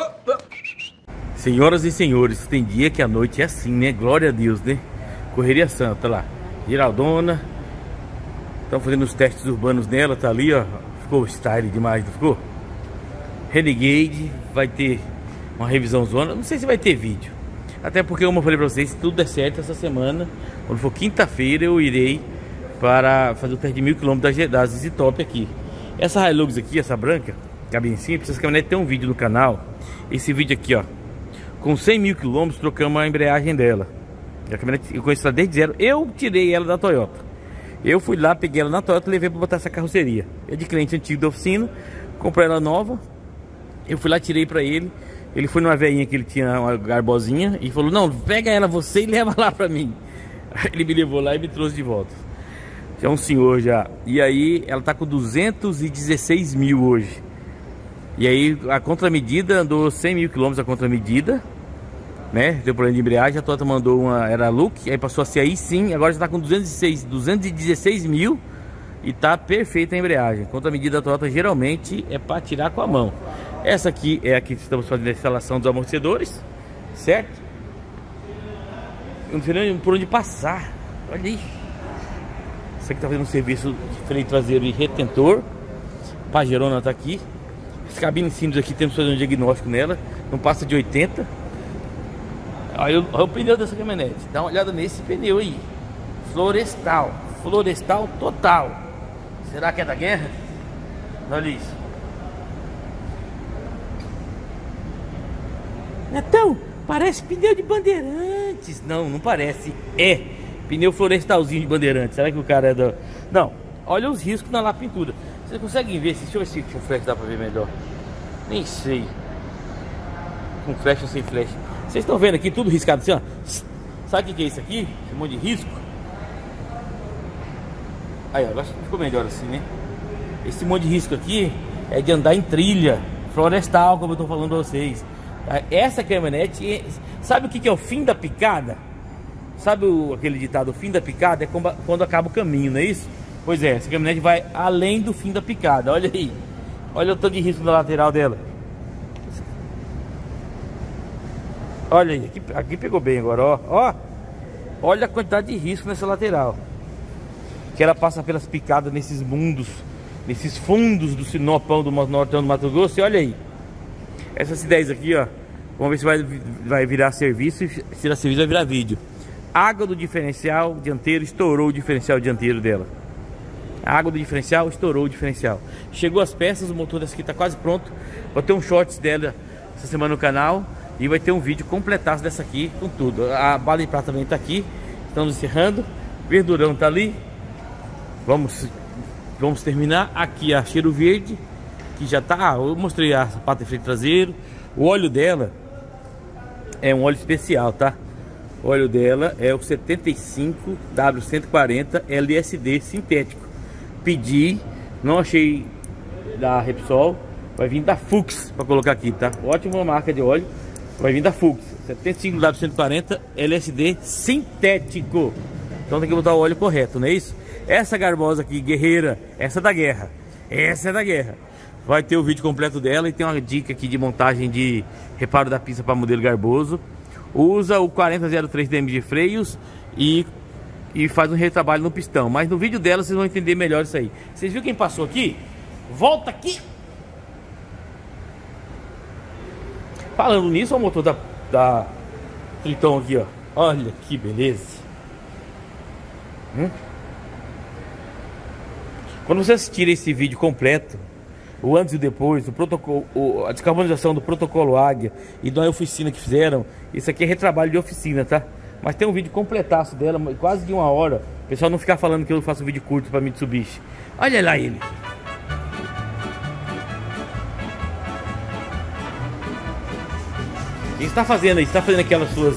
Senhoras e senhores, tem dia que a noite é assim, né? Glória a Deus, né? Correria santa, lá, Giraldona. Estão fazendo os testes urbanos nela, tá ali, ó. Ficou style demais, não ficou? Renegade, vai ter uma revisão zona. Não sei se vai ter vídeo. Até porque, como eu falei pra vocês, se tudo der certo essa semana, quando for quinta-feira, eu irei para fazer o teste de mil quilômetros da Easy Top aqui. Essa Hilux aqui, essa branca, cabine simples, essa caminhonete tem um vídeo no canal. Esse vídeo aqui, ó. Com cem mil quilômetros, trocamos a embreagem dela. A caminhonete, eu conheço ela desde zero. Eu tirei ela da Toyota. Eu fui lá, peguei ela na Toyota e levei para botar essa carroceria. É de cliente antigo da oficina, comprei ela nova. Eu fui lá, tirei para ele. Ele foi numa veinha que ele tinha, uma garbosinha, e falou: não, pega ela você e leva lá para mim. Aí ele me levou lá e me trouxe de volta. Já é um senhor já. E aí ela tá com duzentos e dezesseis mil hoje. E aí a contramedida andou cem mil quilômetros a contramedida, né? Deu problema de embreagem. A Toyota mandou uma, era Look, aí passou a ser aí sim. Agora já tá com duzentos e dezesseis mil e tá perfeita a embreagem. Contramedida da Toyota geralmente é para tirar com a mão. Essa aqui é a que estamos fazendo a instalação dos amortecedores, certo? Eu não sei nem por onde passar. Olha aí. Essa aqui tá fazendo um serviço de freio traseiro e retentor. Pajerona tá aqui. Essa cabine simples aqui, temos que fazer um diagnóstico nela. Não passa de oitenta. Olha, olha o pneu dessa caminhonete. Dá uma olhada nesse pneu aí. Florestal. Florestal total. Será que é da guerra? Olha isso. Netão, parece pneu de Bandeirantes. Não, não parece. É pneu florestalzinho de Bandeirantes. Será que o cara é da... Não, olha os riscos na lá pintura. Vocês conseguem ver? Deixa eu ver se com flash dá pra ver melhor. Nem sei. Com flash ou sem flash. Vocês estão vendo aqui tudo riscado assim, ó. Sabe o que é isso aqui? Esse monte de risco. Aí, ó, agora ficou melhor assim, né? Esse monte de risco aqui é de andar em trilha florestal, como eu tô falando pra vocês. Essa caminhonete, sabe o que é o fim da picada? Sabe o, aquele ditado, o fim da picada é quando acaba o caminho, não é isso? Pois é, essa caminhonete vai além do fim da picada. Olha aí. Olha o tanto de risco da lateral dela. Olha aí, aqui, aqui pegou bem agora, ó. Ó, olha a quantidade de risco nessa lateral. Que ela passa pelas picadas nesses mundos, nesses fundos do Sinopão do Nortão do Mato Grosso. E olha aí, essas dez aqui, ó. Vamos ver se vai, vai virar serviço. E se virar serviço vai virar vídeo. Água do diferencial dianteiro, estourou o diferencial dianteiro dela. A água do diferencial estourou o diferencial. Chegou as peças, o motor dessa aqui tá quase pronto. Vou ter um shorts dela essa semana no canal. E vai ter um vídeo completaço dessa aqui com tudo. A bala de prata também tá aqui. Estamos encerrando. Verdurão tá ali. Vamos, vamos terminar. Aqui a cheiro verde, que já tá. Eu mostrei a sapata de freio traseiro. O óleo dela é um óleo especial, tá? O óleo dela é o setenta e cinco W cento e quarenta L S D sintético. Pedi, não achei da Repsol. Vai vir da Fuchs para colocar aqui, tá? Ótima marca de óleo. Vai vir da Fuchs, setenta e cinco W cento e quarenta L S D sintético. Então tem que botar o óleo correto, não é isso? Essa garbosa aqui, guerreira, essa é da guerra. Essa é da guerra. Vai ter o vídeo completo dela e tem uma dica aqui de montagem de reparo da pista para modelo garboso. Usa o quarenta zero três D M de freios e, e faz um retrabalho no pistão. Mas no vídeo dela vocês vão entender melhor isso aí. Vocês viram quem passou aqui? Volta aqui! Falando nisso, olha o motor da, da Triton aqui, ó. Olha que beleza. Hum? Quando você assistir esse vídeo completo, o antes e o depois, o protocolo, o, a descarbonização do protocolo Águia e da oficina que fizeram, isso aqui é retrabalho de oficina, tá? Mas tem um vídeo completaço dela, quase de uma hora. O pessoal não ficar falando que eu faço um vídeo curto para Mitsubishi. Olha lá ele. O que está fazendo aí? Está fazendo aquelas suas...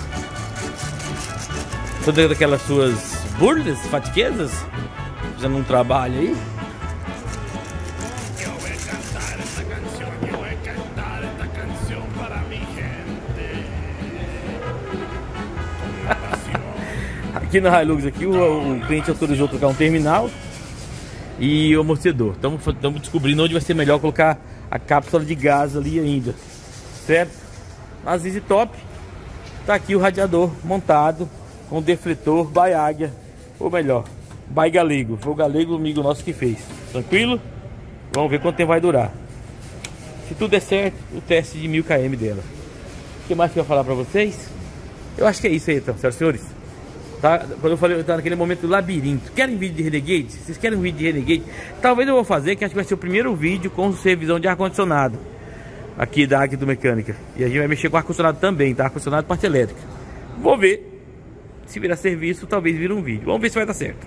Todas aquelas suas burlas, fatiquezas? Fazendo um trabalho aí? Aqui na Hilux aqui o, o cliente autorizou trocar um terminal e o amortecedor. Estamos descobrindo onde vai ser melhor colocar a cápsula de gás ali ainda, certo? Mas Easy Top tá aqui o radiador montado com defletor by Águia, ou melhor, by Galego. Foi o Galego, amigo nosso, que fez. Tranquilo? Vamos ver quanto tempo vai durar. Se tudo der certo, o teste de mil quilômetros dela. O que mais que eu ia falar para vocês? Eu acho que é isso aí, então, senhoras e senhores. Tá? Quando eu falei, eu tava naquele momento do labirinto. Querem vídeo de Renegade? Vocês querem um vídeo de Renegade? Talvez eu vou fazer, que acho que vai ser o primeiro vídeo com revisão de ar-condicionado aqui da Águia do Mecânica. E a gente vai mexer com ar-condicionado também, tá? Ar-condicionado e parte elétrica. Vou ver. Se virar serviço, talvez vire um vídeo. Vamos ver se vai dar certo.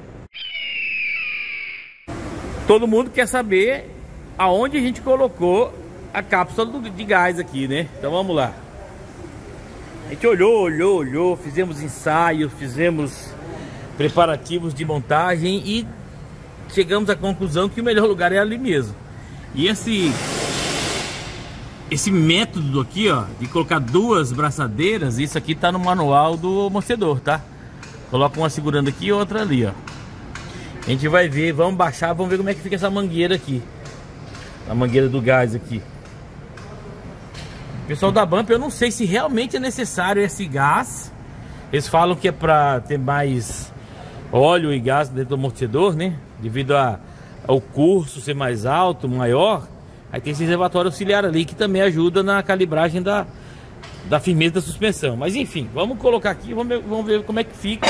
Todo mundo quer saber aonde a gente colocou a cápsula de gás aqui, né? Então vamos lá. A gente olhou, olhou, olhou, fizemos ensaios, fizemos preparativos de montagem e chegamos à conclusão que o melhor lugar é ali mesmo. E esse esse método aqui, ó, de colocar duas braçadeiras, isso aqui tá no manual do amortecedor, tá? Coloca uma segurando aqui e outra ali, ó. A gente vai ver, vamos baixar, vamos ver como é que fica essa mangueira aqui. A mangueira do gás aqui. Pessoal da Bump, eu não sei se realmente é necessário esse gás. Eles falam que é para ter mais óleo e gás dentro do amortecedor, né? Devido a, ao curso ser mais alto, maior. Aí tem esse reservatório auxiliar ali que também ajuda na calibragem da, da firmeza da suspensão. Mas enfim, vamos colocar aqui, vamos ver, vamos ver como é que fica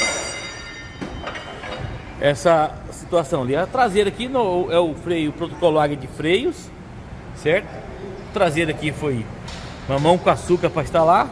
essa situação ali. A traseira aqui no, é o freio, o protocolo Águia de freios, certo? A traseira aqui foi mamão com açúcar para instalar.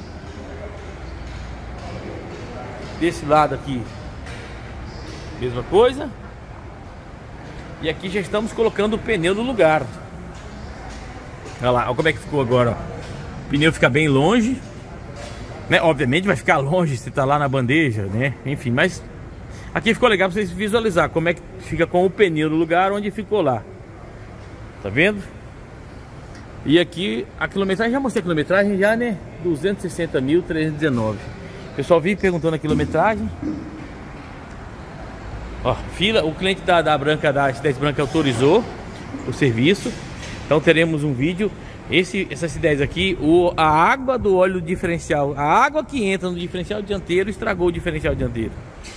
Desse lado aqui, mesma coisa. E aqui já estamos colocando o pneu no lugar. Olha lá, olha como é que ficou agora, ó. O pneu fica bem longe, né? Obviamente vai ficar longe se tá lá na bandeja, né? Enfim, mas aqui ficou legal para vocês visualizar como é que fica com o pneu no lugar onde ficou lá. Tá vendo? E aqui a quilometragem, já mostrei a quilometragem já, né? duzentos e sessenta mil trezentos e dezenove. O pessoal vive perguntando a quilometragem. Ó, fila, o cliente da, da Branca, da S dez Branca autorizou o serviço. Então teremos um vídeo Esse, essas ideias aqui, o, a água do óleo diferencial, a água que entra no diferencial dianteiro estragou o diferencial dianteiro.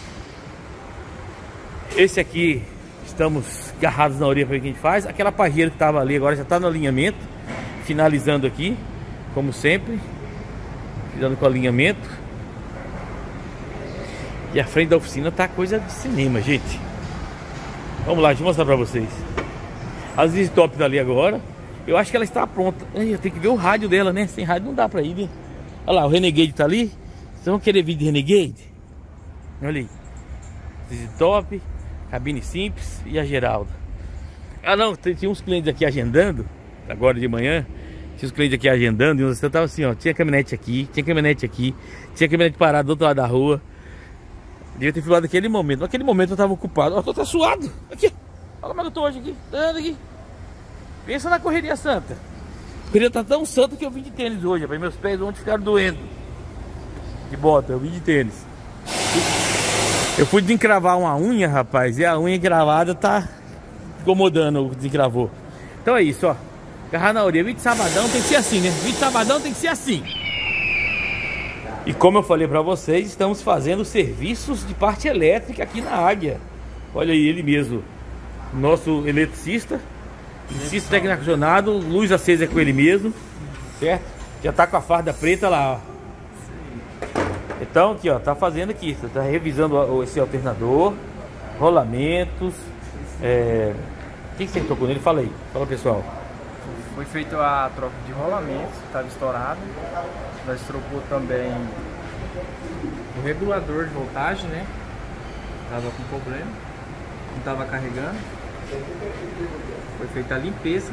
Esse aqui, estamos agarrados na orelha para ver o que a gente faz. Aquela parreira que estava ali agora já está no alinhamento, finalizando aqui, como sempre, finalizando com o alinhamento. E a frente da oficina tá coisa de cinema, gente. Vamos lá, deixa eu mostrar para vocês. As Easy Top tá ali agora. Eu acho que ela está pronta. Eu tenho que ver o rádio dela, né? Sem rádio não dá pra ir, né? Olha lá, o Renegade tá ali. Vocês vão querer vídeo de Renegade? Olha aí. Easy Top, cabine simples e a Geralda. Ah não, tinha uns clientes aqui agendando. Agora de manhã. Tinha uns clientes aqui agendando. E você tava assim, ó. Tinha caminhonete aqui, tinha caminhonete aqui. Tinha caminhonete parado do outro lado da rua. Devia ter filmado naquele momento. Naquele momento eu tava ocupado. Ó, eu tô até suado. Aqui. Olha como é que eu tô hoje aqui. Dando aqui. Pensa na correria santa. A correria tá tão santa que eu vim de tênis hoje, rapaz. Meus pés ontem ficaram doendo. De bota, eu vim de tênis. Eu fui desencravar uma unha, rapaz. E a unha encravada tá incomodando o que desencravou. Então é isso, ó. Agarrar na orelha. Vídeo de sabadão tem que ser assim, né? Vídeo de sabadão tem que ser assim. E como eu falei pra vocês, estamos fazendo serviços de parte elétrica aqui na Águia. Olha aí, ele mesmo. Nosso eletricista. Eletricista técnico acionado, luz acesa é com ele mesmo, certo? Já tá com a farda preta lá, ó. Então aqui, ó, tá fazendo aqui, tá revisando esse alternador, rolamentos. É... O que você tocou nele? Fala aí, fala pessoal. Foi feita a troca de rolamentos, estava estourado. Nós trocou também o regulador de voltagem, né? Tava com problema, não tava carregando. Foi feita a limpeza.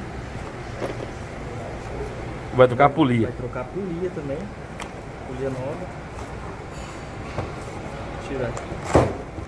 Vai trocar a polia. Vai trocar a polia também. Polia nova. Tirar aqui.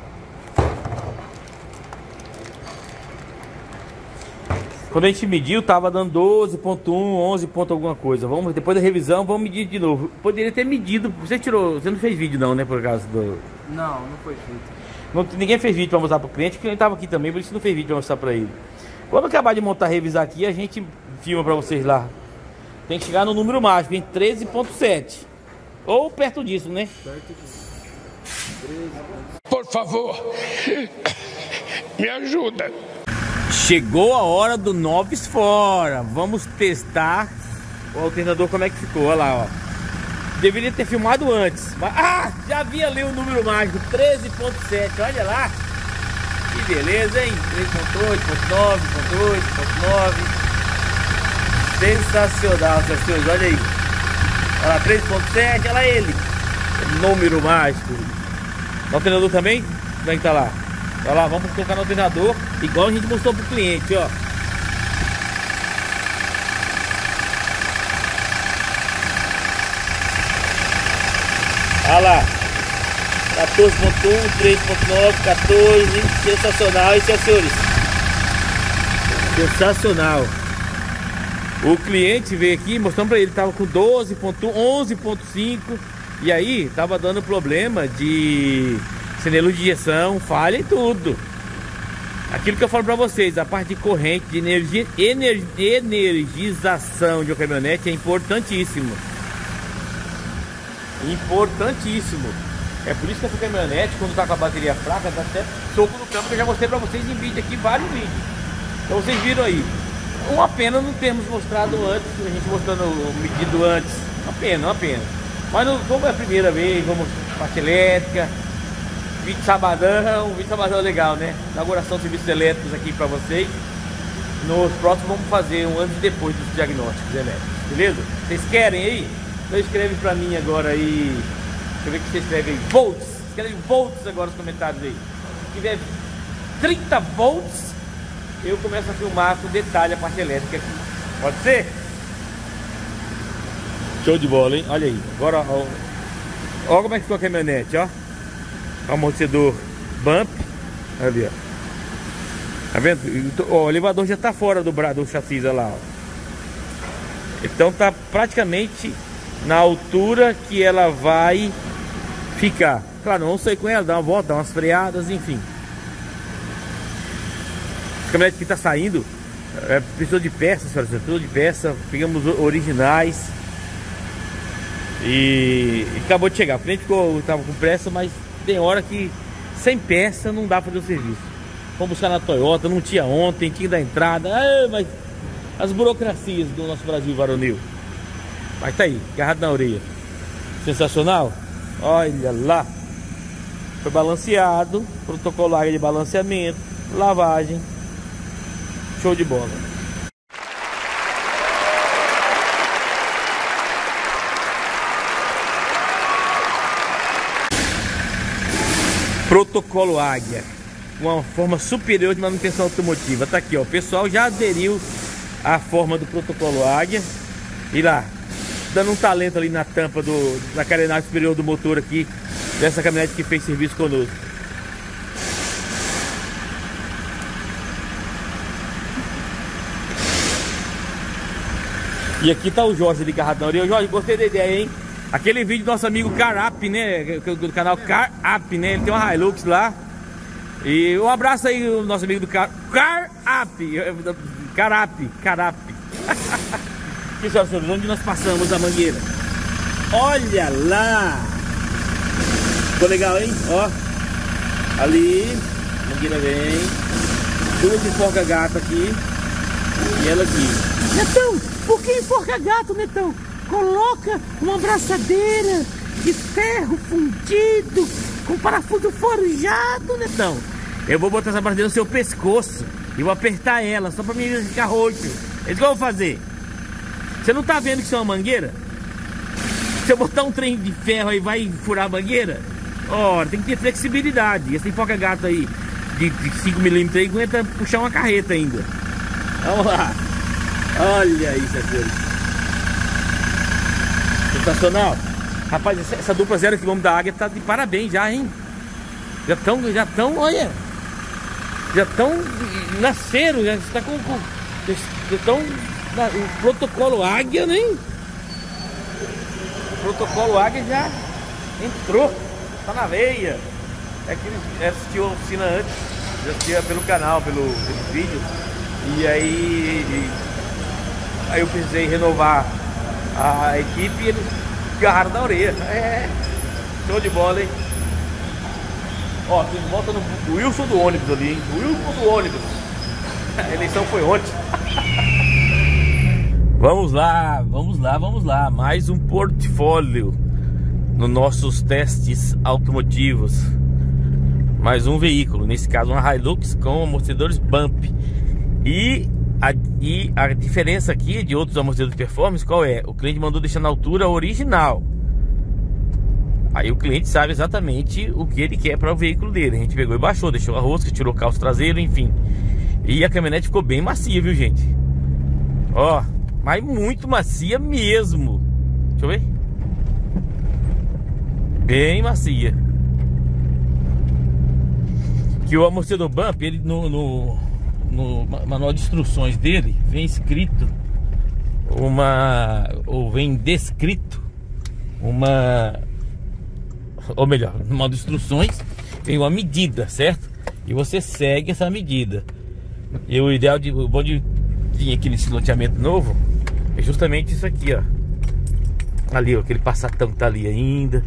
Quando a gente mediu, tava dando doze ponto um, onze ponto alguma coisa. Vamos, depois da revisão, vamos medir de novo. Poderia ter medido. Você tirou, você não fez vídeo não, né, por causa do... Não, não foi feito. Não, ninguém fez vídeo para mostrar pro cliente, porque ele tava aqui também, por isso não fez vídeo para mostrar para ele. Quando acabar de montar, revisar aqui, a gente filma para vocês lá. Tem que chegar no número mágico, em treze ponto sete. Ou perto disso, né? Perto disso. Por favor, me ajuda. Chegou a hora do Noves fora. Vamos testar o alternador, como é que ficou. Olha lá, ó. Deveria ter filmado antes. Mas, ah, já vi ali o número mágico, treze ponto sete. Olha lá. Que beleza, hein? três ponto oito, ponto nove, ponto oito, ponto nove. Sensacional, senhores. Olha aí. Olha lá, três ponto sete. Olha ele. Número mágico. O alternador também? Como é que tá lá? Olha lá, vamos colocar no alternador, igual a gente mostrou pro cliente, ó. Olha lá, quatorze ponto um, três ponto nove, quatorze, sensacional, isso é, senhores. Sensacional. O cliente veio aqui, mostrando pra ele, tava com doze ponto um, onze ponto cinco, e aí tava dando problema de sinelo de injeção, falha e tudo. Aquilo que eu falo pra vocês, a parte de corrente, de energia, ener, energização de uma caminhonete é importantíssimo. Importantíssimo. É por isso que essa caminhonete, quando tá com a bateria fraca, dá até soco no campo, que eu já mostrei pra vocês em vídeo aqui, vários vídeos. Então vocês viram aí. Uma pena não termos mostrado antes, a gente mostrando o medido antes. Uma pena, uma pena. Mas não, como é a primeira vez, vamos parte elétrica. Vídeo sabadão, vídeo sabadão legal, né? Inauguração de serviços elétricos aqui pra vocês. Nos próximos vamos fazer um antes e depois dos diagnósticos elétricos, beleza? Vocês querem aí? Então escreve pra mim agora aí. Deixa eu ver o que você escreve aí. Volts. Escreve volts agora nos comentários aí. Se tiver trinta volts, eu começo a filmar com detalhe a parte elétrica aqui. Pode ser? Show de bola, hein? Olha aí. Agora, ó, ó como é que ficou a caminhonete, ó. Amortecedor bump. Ali, ó. Tá vendo? Ó, o elevador já tá fora do, bra... do chassi, olha lá, ó. Então tá praticamente na altura que ela vai ficar. Claro, não sei com ela, dá uma volta, dá umas freadas, enfim. A caminhonete que tá saindo É, precisou de peças, senhoras e senhores, tudo de peça. Pegamos originais. E, e acabou de chegar. O cliente ficou, tava com pressa, mas tem hora que sem peça não dá pra fazer o serviço. Vamos buscar na Toyota, não tinha ontem, tinha da entrada. Ah, mas as burocracias do nosso Brasil varonil. Mas tá aí, agarrado na orelha. Sensacional? Olha lá. Foi balanceado, protocolo área de balanceamento, lavagem. Show de bola. Protocolo Águia, uma forma superior de manutenção automotiva. Tá aqui, ó. O pessoal já aderiu à forma do protocolo Águia. E lá, dando um talento ali na tampa do, da carenagem superior do motor aqui, dessa caminhonete que fez serviço conosco. E aqui tá o Jorge ali agarrado na orelha. Jorge, gostei da ideia, hein? Aquele vídeo do nosso amigo Carap, né? Do canal Carap, né? Ele tem uma Hilux lá. E um abraço aí, o nosso amigo do Car... Carap. Carap, Carap. Aqui, senhoras e senhores, onde nós passamos a mangueira? Olha lá! Ficou legal, hein? Ó. Ali. A mangueira vem. Duas enforca gato aqui. E ela aqui. Netão, por que enforca gato, Netão? Coloca uma abraçadeira de ferro fundido com parafuso forjado, Netão. Eu vou botar essa abraçadeira no seu pescoço e vou apertar ela só pra mim ficar roxo. É isso que eu vou fazer. Você não tá vendo que isso é uma mangueira? Se eu botar um trem de ferro aí, vai furar a mangueira? Ora, tem que ter flexibilidade. Esse enfoca gato aí de, de cinco milímetros aí aguenta puxar uma carreta ainda. Vamos lá. Olha isso aqui. Sensacional. Rapaz, essa, essa dupla zero quilômetro da Águia tá de parabéns já, hein? Já estão, já estão, olha. Já estão, nasceram, já está com, com já estão, o protocolo Águia, né? O protocolo Águia já entrou, tá na veia. É que ele assistiu a oficina antes, já assistia pelo canal, pelo, pelo vídeo. E aí, e, aí eu precisei renovar a equipe e eles agarraram na orelha. É, show de bola, hein? Ó, vocês voltam no Wilson do ônibus ali, hein? Wilson do ônibus. A eleição foi ontem. Vamos lá, vamos lá, vamos lá. Mais um portfólio nos nossos testes automotivos. Mais um veículo, nesse caso uma Hilux com amortecedores bump. E a, e a diferença aqui de outros amortecedores de performance, qual é? O cliente mandou deixar na altura original. Aí o cliente sabe exatamente o que ele quer para o veículo dele. A gente pegou e baixou, deixou a rosca, tirou o calço traseiro, enfim. E a caminhonete ficou bem macia, viu, gente? Ó, mas muito macia mesmo. Deixa eu ver. Bem macia. Que o amortecedor bump, ele no... no no manual de instruções dele vem escrito uma, ou vem descrito uma, ou melhor, no manual de instruções vem uma medida, certo? E você segue essa medida. E o ideal de, o bom de vir aqui nesse loteamento novo é justamente isso aqui, ó. Ali, ó, aquele passatão que tá ali ainda.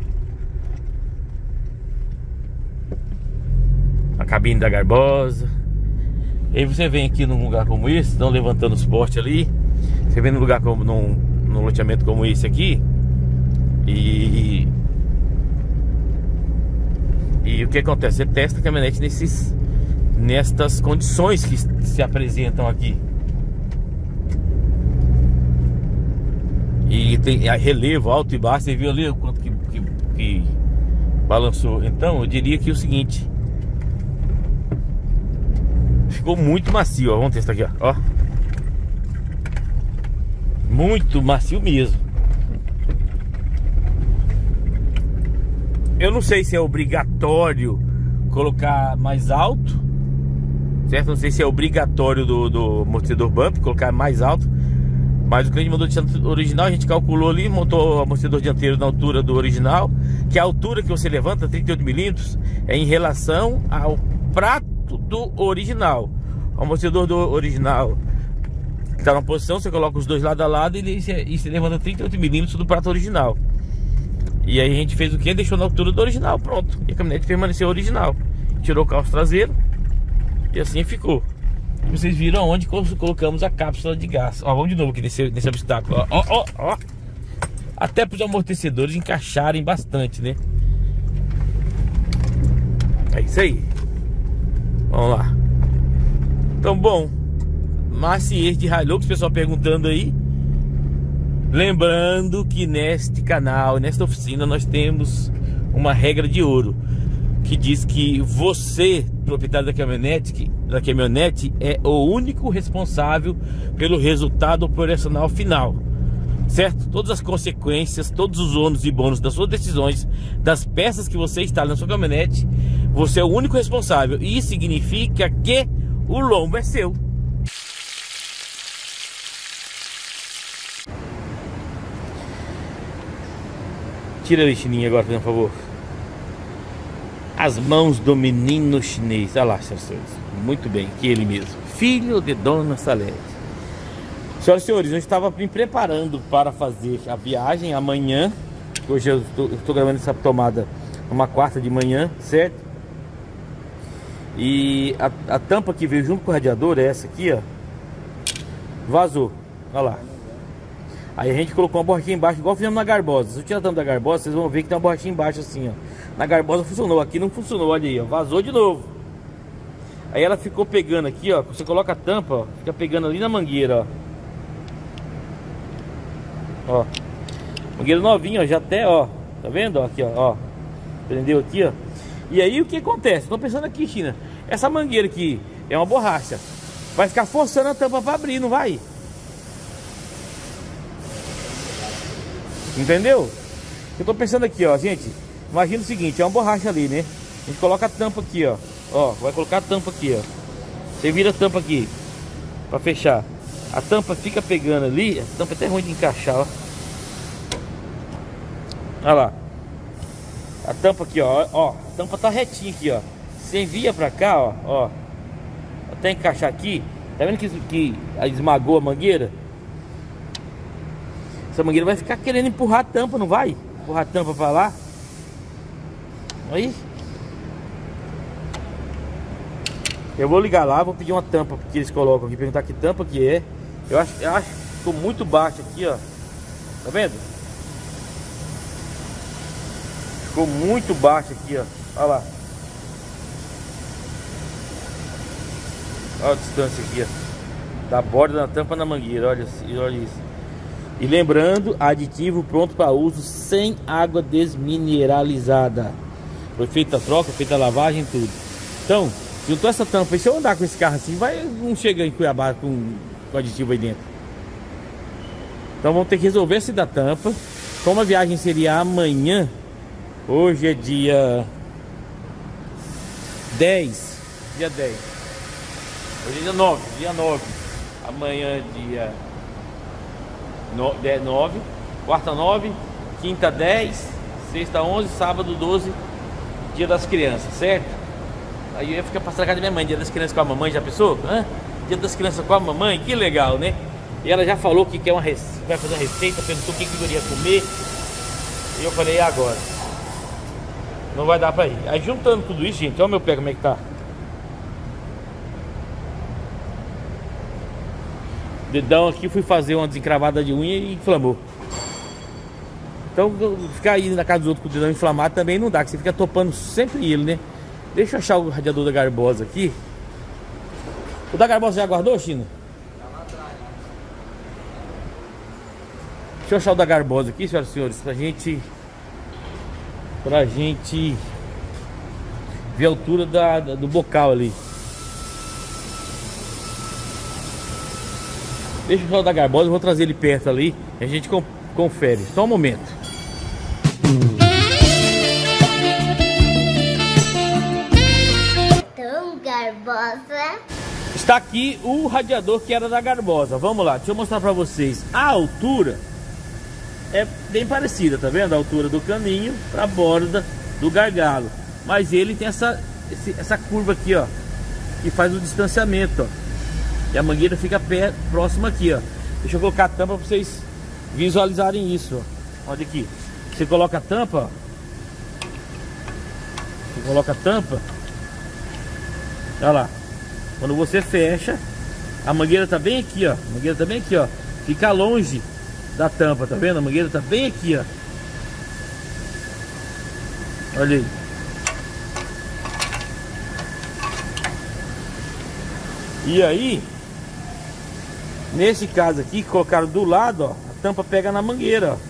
A cabine da Garbosa. E aí você vem aqui num lugar como esse, estão levantando os postes ali. Você vem num lugar como num, num loteamento como esse aqui. E E o que acontece? Você testa a caminhonete nesses, nestas condições que se apresentam aqui. E tem relevo alto e baixo. Você viu ali o quanto que, que, que balançou. Então eu diria que é o seguinte: ficou muito macio, ó. Vamos testar aqui, ó. ó. Muito macio mesmo. Eu não sei se é obrigatório colocar mais alto, certo? Não sei se é obrigatório do, do amortecedor bump colocar mais alto. Mas o cliente mandou de original, a gente calculou ali, montou o amortecedor dianteiro na altura do original, que a altura que você levanta, trinta e oito milímetros, é em relação ao prato do original. O amortecedor do original que tá numa posição, você coloca os dois lado a lado e ele, e se levanta trinta e oito milímetros do prato original. E aí a gente fez o que? Deixou na altura do original, pronto. E a caminhonete permaneceu original. Tirou o calço traseiro e assim ficou. E vocês viram onde colocamos a cápsula de gás. Ó, vamos de novo aqui nesse, nesse obstáculo. Ó, ó, ó. Até para os amortecedores encaixarem bastante, né? É isso aí. Vamos lá. Então, bom, maciez de Hilux, pessoal perguntando aí. Lembrando que neste canal, nesta oficina, nós temos uma regra de ouro que diz que você, proprietário da caminhonete, que, da caminhonete, é o único responsável pelo resultado operacional final, certo? Todas as consequências, todos os ônus e bônus das suas decisões, das peças que você instala na sua caminhonete, você é o único responsável. E isso significa que o lombo é seu. Tira a chininha agora, por favor. As mãos do menino chinês. Olha lá, senhoras e senhores. Muito bem, que ele mesmo, filho de Dona Salete. Senhoras e senhores, eu estava me preparando para fazer a viagem amanhã. Hoje eu estou, eu estou gravando essa tomada numa quarta de manhã, certo? E a, a tampa que veio junto com o radiador é essa aqui, ó. Vazou. Olha lá. Aí a gente colocou uma borrachinha embaixo, igual fizemos na Garbosa. Se eu tirar a tampa da Garbosa, vocês vão ver que tem uma borrachinha embaixo assim, ó. Na Garbosa funcionou, aqui não funcionou, olha aí, ó. Vazou de novo. Aí ela ficou pegando aqui, ó. Você coloca a tampa, ó, fica pegando ali na mangueira, ó. Ó. Mangueira novinha, ó, já até, ó. Tá vendo? Ó, aqui, ó, ó. Prendeu aqui, ó. E aí o que acontece? Tô pensando aqui, China. Essa mangueira aqui é uma borracha. Vai ficar forçando a tampa pra abrir, não vai? Entendeu? Eu tô pensando aqui, ó, gente. Imagina o seguinte, é uma borracha ali, né? A gente coloca a tampa aqui, ó. Ó, vai colocar a tampa aqui, ó. Você vira a tampa aqui pra fechar. A tampa fica pegando ali. A tampa é até ruim de encaixar, ó. Olha lá. A tampa aqui, ó. Ó, a tampa tá retinha aqui, ó. Você envia pra cá, ó. Ó. Até encaixar aqui. Tá vendo que, que esmagou a mangueira? Essa mangueira vai ficar querendo empurrar a tampa, não vai? Empurrar a tampa pra lá. Aí. Eu vou ligar lá, vou pedir uma tampa que eles colocam aqui, perguntar que tampa que é. Eu acho, eu acho que ficou muito baixo aqui, ó. Tá vendo? Ficou muito baixo aqui, ó. Olha lá. Olha a distância aqui, ó. Da borda da tampa na mangueira, olha, olha isso. E lembrando, aditivo pronto para uso, sem água desmineralizada. Foi feita a troca, feita a lavagem, tudo. Então, juntou essa tampa aí. Se eu andar com esse carro assim, vai, não chega em Cuiabá com, com aditivo aí dentro. Então vamos ter que resolver esse da tampa. Como a viagem seria amanhã, hoje é dia dez. Dia dez. Hoje é dia nove. Dia nove. Amanhã é dia nove. Quarta nove. Quinta dez. Sexta onze. Sábado doze. Dia das crianças, certo? Aí eu ia ficar passando na casa da minha mãe. Dia das crianças com a mamãe, já pensou? Hã? Dia das crianças com a mamãe, que legal, né? E ela já falou que quer uma rece... vai fazer uma receita, perguntou o que, que eu iria comer. E eu falei, e agora? Não vai dar pra ir. Aí juntando tudo isso, gente, olha o meu pé como é que tá. Dedão aqui, fui fazer uma desencravada de unha e inflamou. Então ficar aí na casa dos outros com o dedão inflamado também não dá, que você fica topando sempre ele, né? Deixa eu achar o radiador da Garbosa aqui. O da Garbosa já guardou, China? Deixa eu achar o da Garbosa aqui, senhoras e senhores, pra gente Pra gente ver a altura da, da, do bocal ali. Deixa eu achar o da Garbosa, eu vou trazer ele perto ali e a gente confere. Só um momento. Então, Garbosa. Está aqui o radiador que era da Garbosa. Vamos lá, deixa eu mostrar pra vocês. A altura é bem parecida, tá vendo? A altura do caninho para a borda do gargalo. Mas ele tem essa, esse, essa curva aqui, ó, que faz o distanciamento, ó. E a mangueira fica pé, próxima aqui, ó. Deixa eu colocar a tampa para vocês visualizarem isso, ó. Olha aqui. Você coloca a tampa, ó. Você coloca a tampa. Olha lá. Quando você fecha, a mangueira tá bem aqui, ó. A mangueira tá bem aqui, ó. Fica longe da tampa, tá vendo? A mangueira tá bem aqui, ó. Olha aí. E aí, nesse caso aqui, colocaram do lado, ó. A tampa pega na mangueira, ó.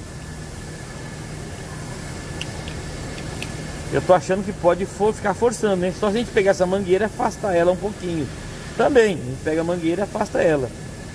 Eu tô achando que pode for, ficar forçando, né? Só a gente pegar essa mangueira e afastar ela um pouquinho. Também, a gente pega a mangueira e afasta ela.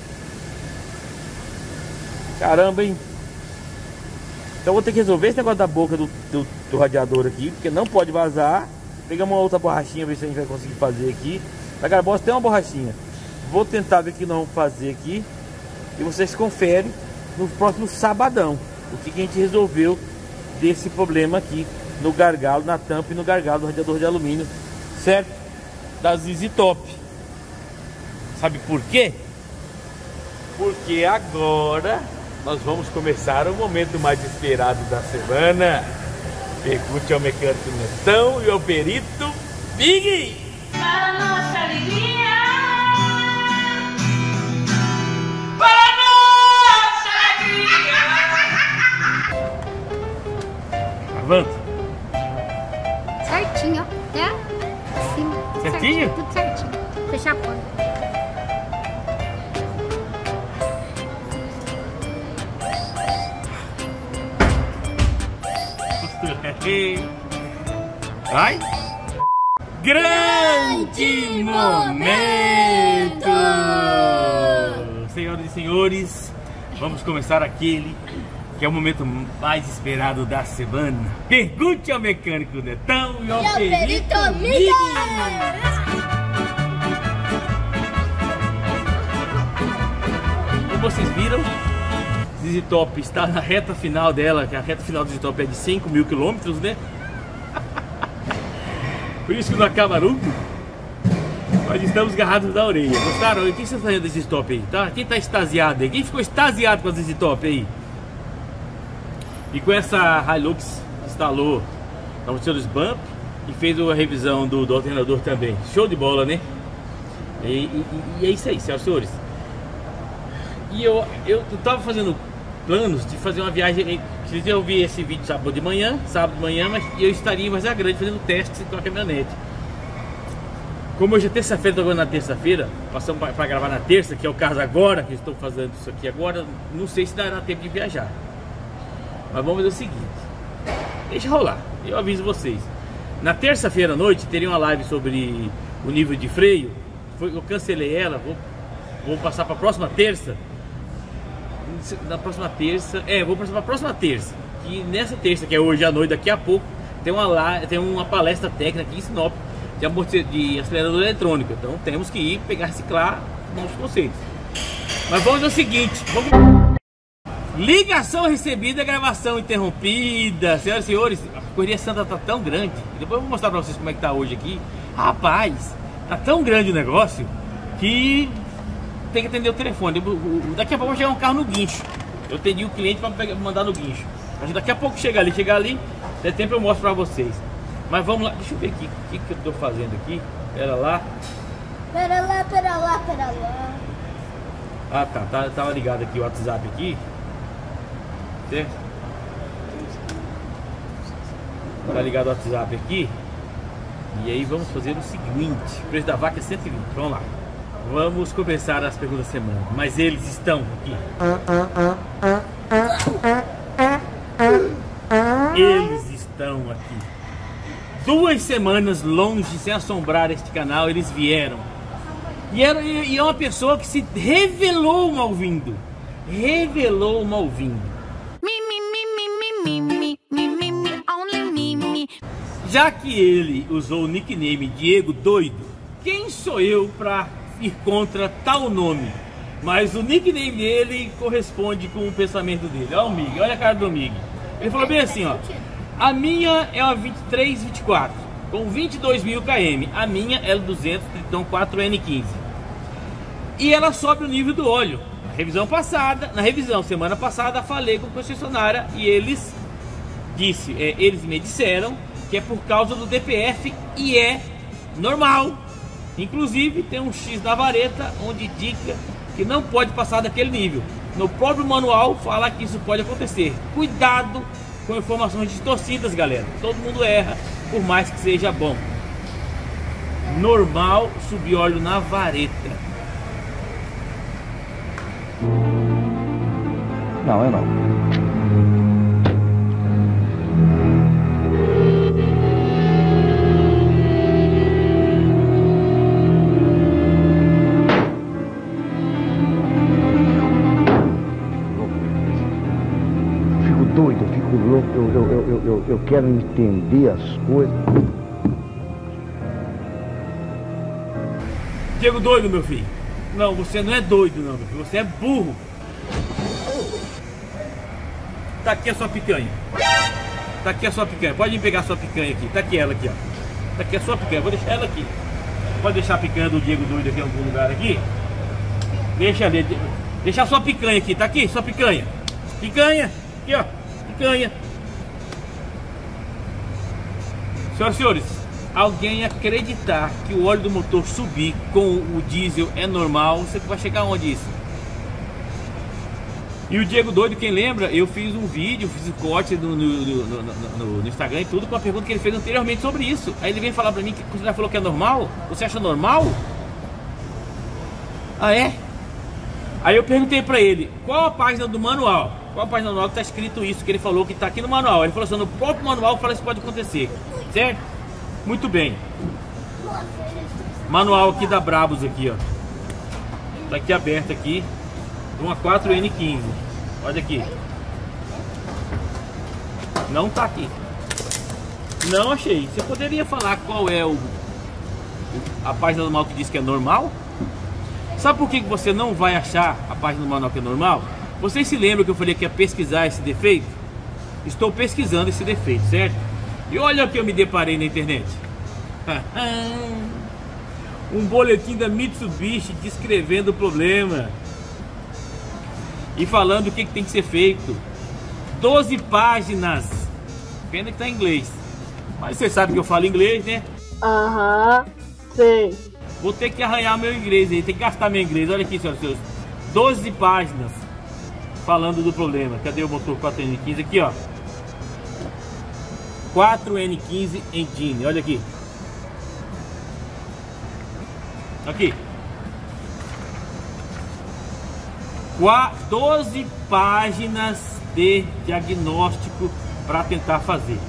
Caramba, hein? Então vou ter que resolver esse negócio da boca do, do, do radiador aqui, porque não pode vazar. Pegamos uma outra borrachinha, ver se a gente vai conseguir fazer aqui. Na garbosa tem uma borrachinha. Vou tentar ver o que nós vamos fazer aqui. E vocês conferem no próximo sabadão o que, que a gente resolveu desse problema aqui no gargalo, na tampa e no gargalo do radiador de alumínio, certo? Da Z Z Top. Sabe por quê? Porque agora nós vamos começar o momento mais esperado da semana. Pergunte ao mecânico Netão e ao perito Big. Para nossa alegria, para nossa alegria. Avança. Certinho, ó. Até assim. Certinho? Tudo certinho. Fechar a porta. Vai. Grande momento! Senhoras e senhores, vamos começar aquele que é o momento mais esperado da semana. Pergunte ao mecânico Netão e ao perito Miguel. Como vocês viram, Z Z Top está na reta final dela, que a reta final do Z Z Top é de cinco mil quilômetros, né? Por isso que não acaba nunca. Nós estamos agarrados da orelha. Gostaram? O que você está fazendo desse top aí? Tá? Quem está extasiado aí? Quem ficou extasiado com a Z Z Top aí? E com essa Hilux instalou os seus bump e fez a revisão do, do alternador também. Show de bola, né? E, e, e é isso aí, senhoras e senhores. E eu, eu, eu tava fazendo planos de fazer uma viagem. Vocês iam ouvir esse vídeo sábado de manhã, sábado de manhã, mas eu estaria em Varza Grande fazendo testes com a caminhonete. Como hoje é terça-feira, estou agora na terça-feira, passamos para gravar na terça, que é o caso agora, que eu estou fazendo isso aqui agora, não sei se dará tempo de viajar. Mas vamos fazer o seguinte, deixa rolar, eu aviso vocês. Na terça-feira à noite teria uma live sobre o nível de freio, eu cancelei ela, vou, vou passar para a próxima terça. Na próxima terça, é, vou passar para a próxima terça. E nessa terça, que é hoje à noite, daqui a pouco, tem uma, tem uma palestra técnica aqui em Sinop de, de acelerador eletrônico. Então temos que ir pegar, reciclar novos conceitos. Mas vamos ao seguinte, vamos... Ligação recebida, gravação interrompida. Senhoras e senhores, a Correria Santa tá tão grande. Depois eu vou mostrar para vocês como é que tá hoje aqui. Rapaz, tá tão grande o negócio que tem que atender o telefone. Daqui a pouco vai chegar um carro no guincho. Eu atendi o cliente para mandar no guincho. Mas daqui a pouco chega ali, chegar ali, der tempo eu mostro para vocês. Mas vamos lá, deixa eu ver aqui o que, que eu tô fazendo aqui. Pera lá. Pera lá, pera lá, pera lá. Ah tá, tá tava ligado aqui o WhatsApp aqui. Certo? Tá ligado o WhatsApp aqui. E aí vamos fazer o seguinte. O preço da vaca é cento e vinte, vamos lá. Vamos começar as perguntas da semana. Mas eles estão aqui. Eles estão aqui. Duas semanas longe, sem assombrar este canal, eles vieram. E, era, e é uma pessoa que se revelou mal vindo. Revelou mal vindo. Já que ele usou o nickname Diego Doido, quem sou eu para ir contra tal nome? Mas o nickname dele corresponde com o pensamento dele. Olha o Mig, olha a cara do Mig. Ele falou bem assim, ó. A minha é uma vinte e três, vinte e quatro com vinte e dois mil quilômetros. A minha é a duzentos, então quatro N quinze. e ela sobe o nível do óleo. Na revisão passada, na revisão semana passada, falei com a concessionária e eles disse, é, eles me disseram que é por causa do D P F e é normal. Inclusive tem um X na vareta onde indica que não pode passar daquele nível. No próprio manual fala que isso pode acontecer. Cuidado com informações distorcidas, galera. Todo mundo erra, por mais que seja bom. Normal subir óleo na vareta. Não, é não. Doido, eu fico louco, eu, eu, eu, eu, eu quero entender as coisas. Diego doido, meu filho. Não, você não é doido não, meu filho. Você é burro. Tá aqui a sua picanha. Tá aqui a sua picanha. Pode vir pegar a sua picanha aqui. Tá aqui ela aqui, ó. Tá aqui a sua picanha. Vou deixar ela aqui. Pode deixar a picanha do Diego doido aqui em algum lugar aqui. Deixa ali. Deixa a sua picanha aqui. Tá aqui, sua picanha. Picanha. Aqui, ó. Picanha. Senhoras e senhores, alguém acreditar que o óleo do motor subir com o diesel é normal, você vai chegar onde isso? E o Diego doido, quem lembra, eu fiz um vídeo, fiz um corte no, no, no, no, no Instagram e tudo com a pergunta que ele fez anteriormente sobre isso. Aí ele vem falar pra mim que você já falou que é normal? Você acha normal? Ah, é? Aí eu perguntei pra ele, qual a página do manual? Qual a página do manual que tá escrito isso, que ele falou que tá aqui no manual? Ele falou assim, no próprio manual fala que isso pode acontecer, certo? Muito bem. Manual aqui da Brabus aqui, ó. Tá aqui aberto aqui. Uma quatro N quinze. Olha aqui. Não tá aqui. Não achei. Você poderia falar qual é o a página do manual que diz que é normal? Sabe por que você não vai achar a página do manual que é normal? Vocês se lembram que eu falei que ia pesquisar esse defeito? Estou pesquisando esse defeito, certo? E olha o que eu me deparei na internet. Um boletim da Mitsubishi descrevendo o problema e falando o que, que tem que ser feito. doze páginas. Pena que tá em inglês. Mas você sabe que eu falo inglês, né? Aham, sei. Vou ter que arranhar meu inglês aí, tem que gastar meu inglês. Olha aqui, senhoras e senhores. doze páginas falando do problema. Cadê o motor quatro N quinze? Aqui, ó. quatro N quinze Engine. Olha aqui. Aqui. doze páginas de diagnóstico para tentar fazer.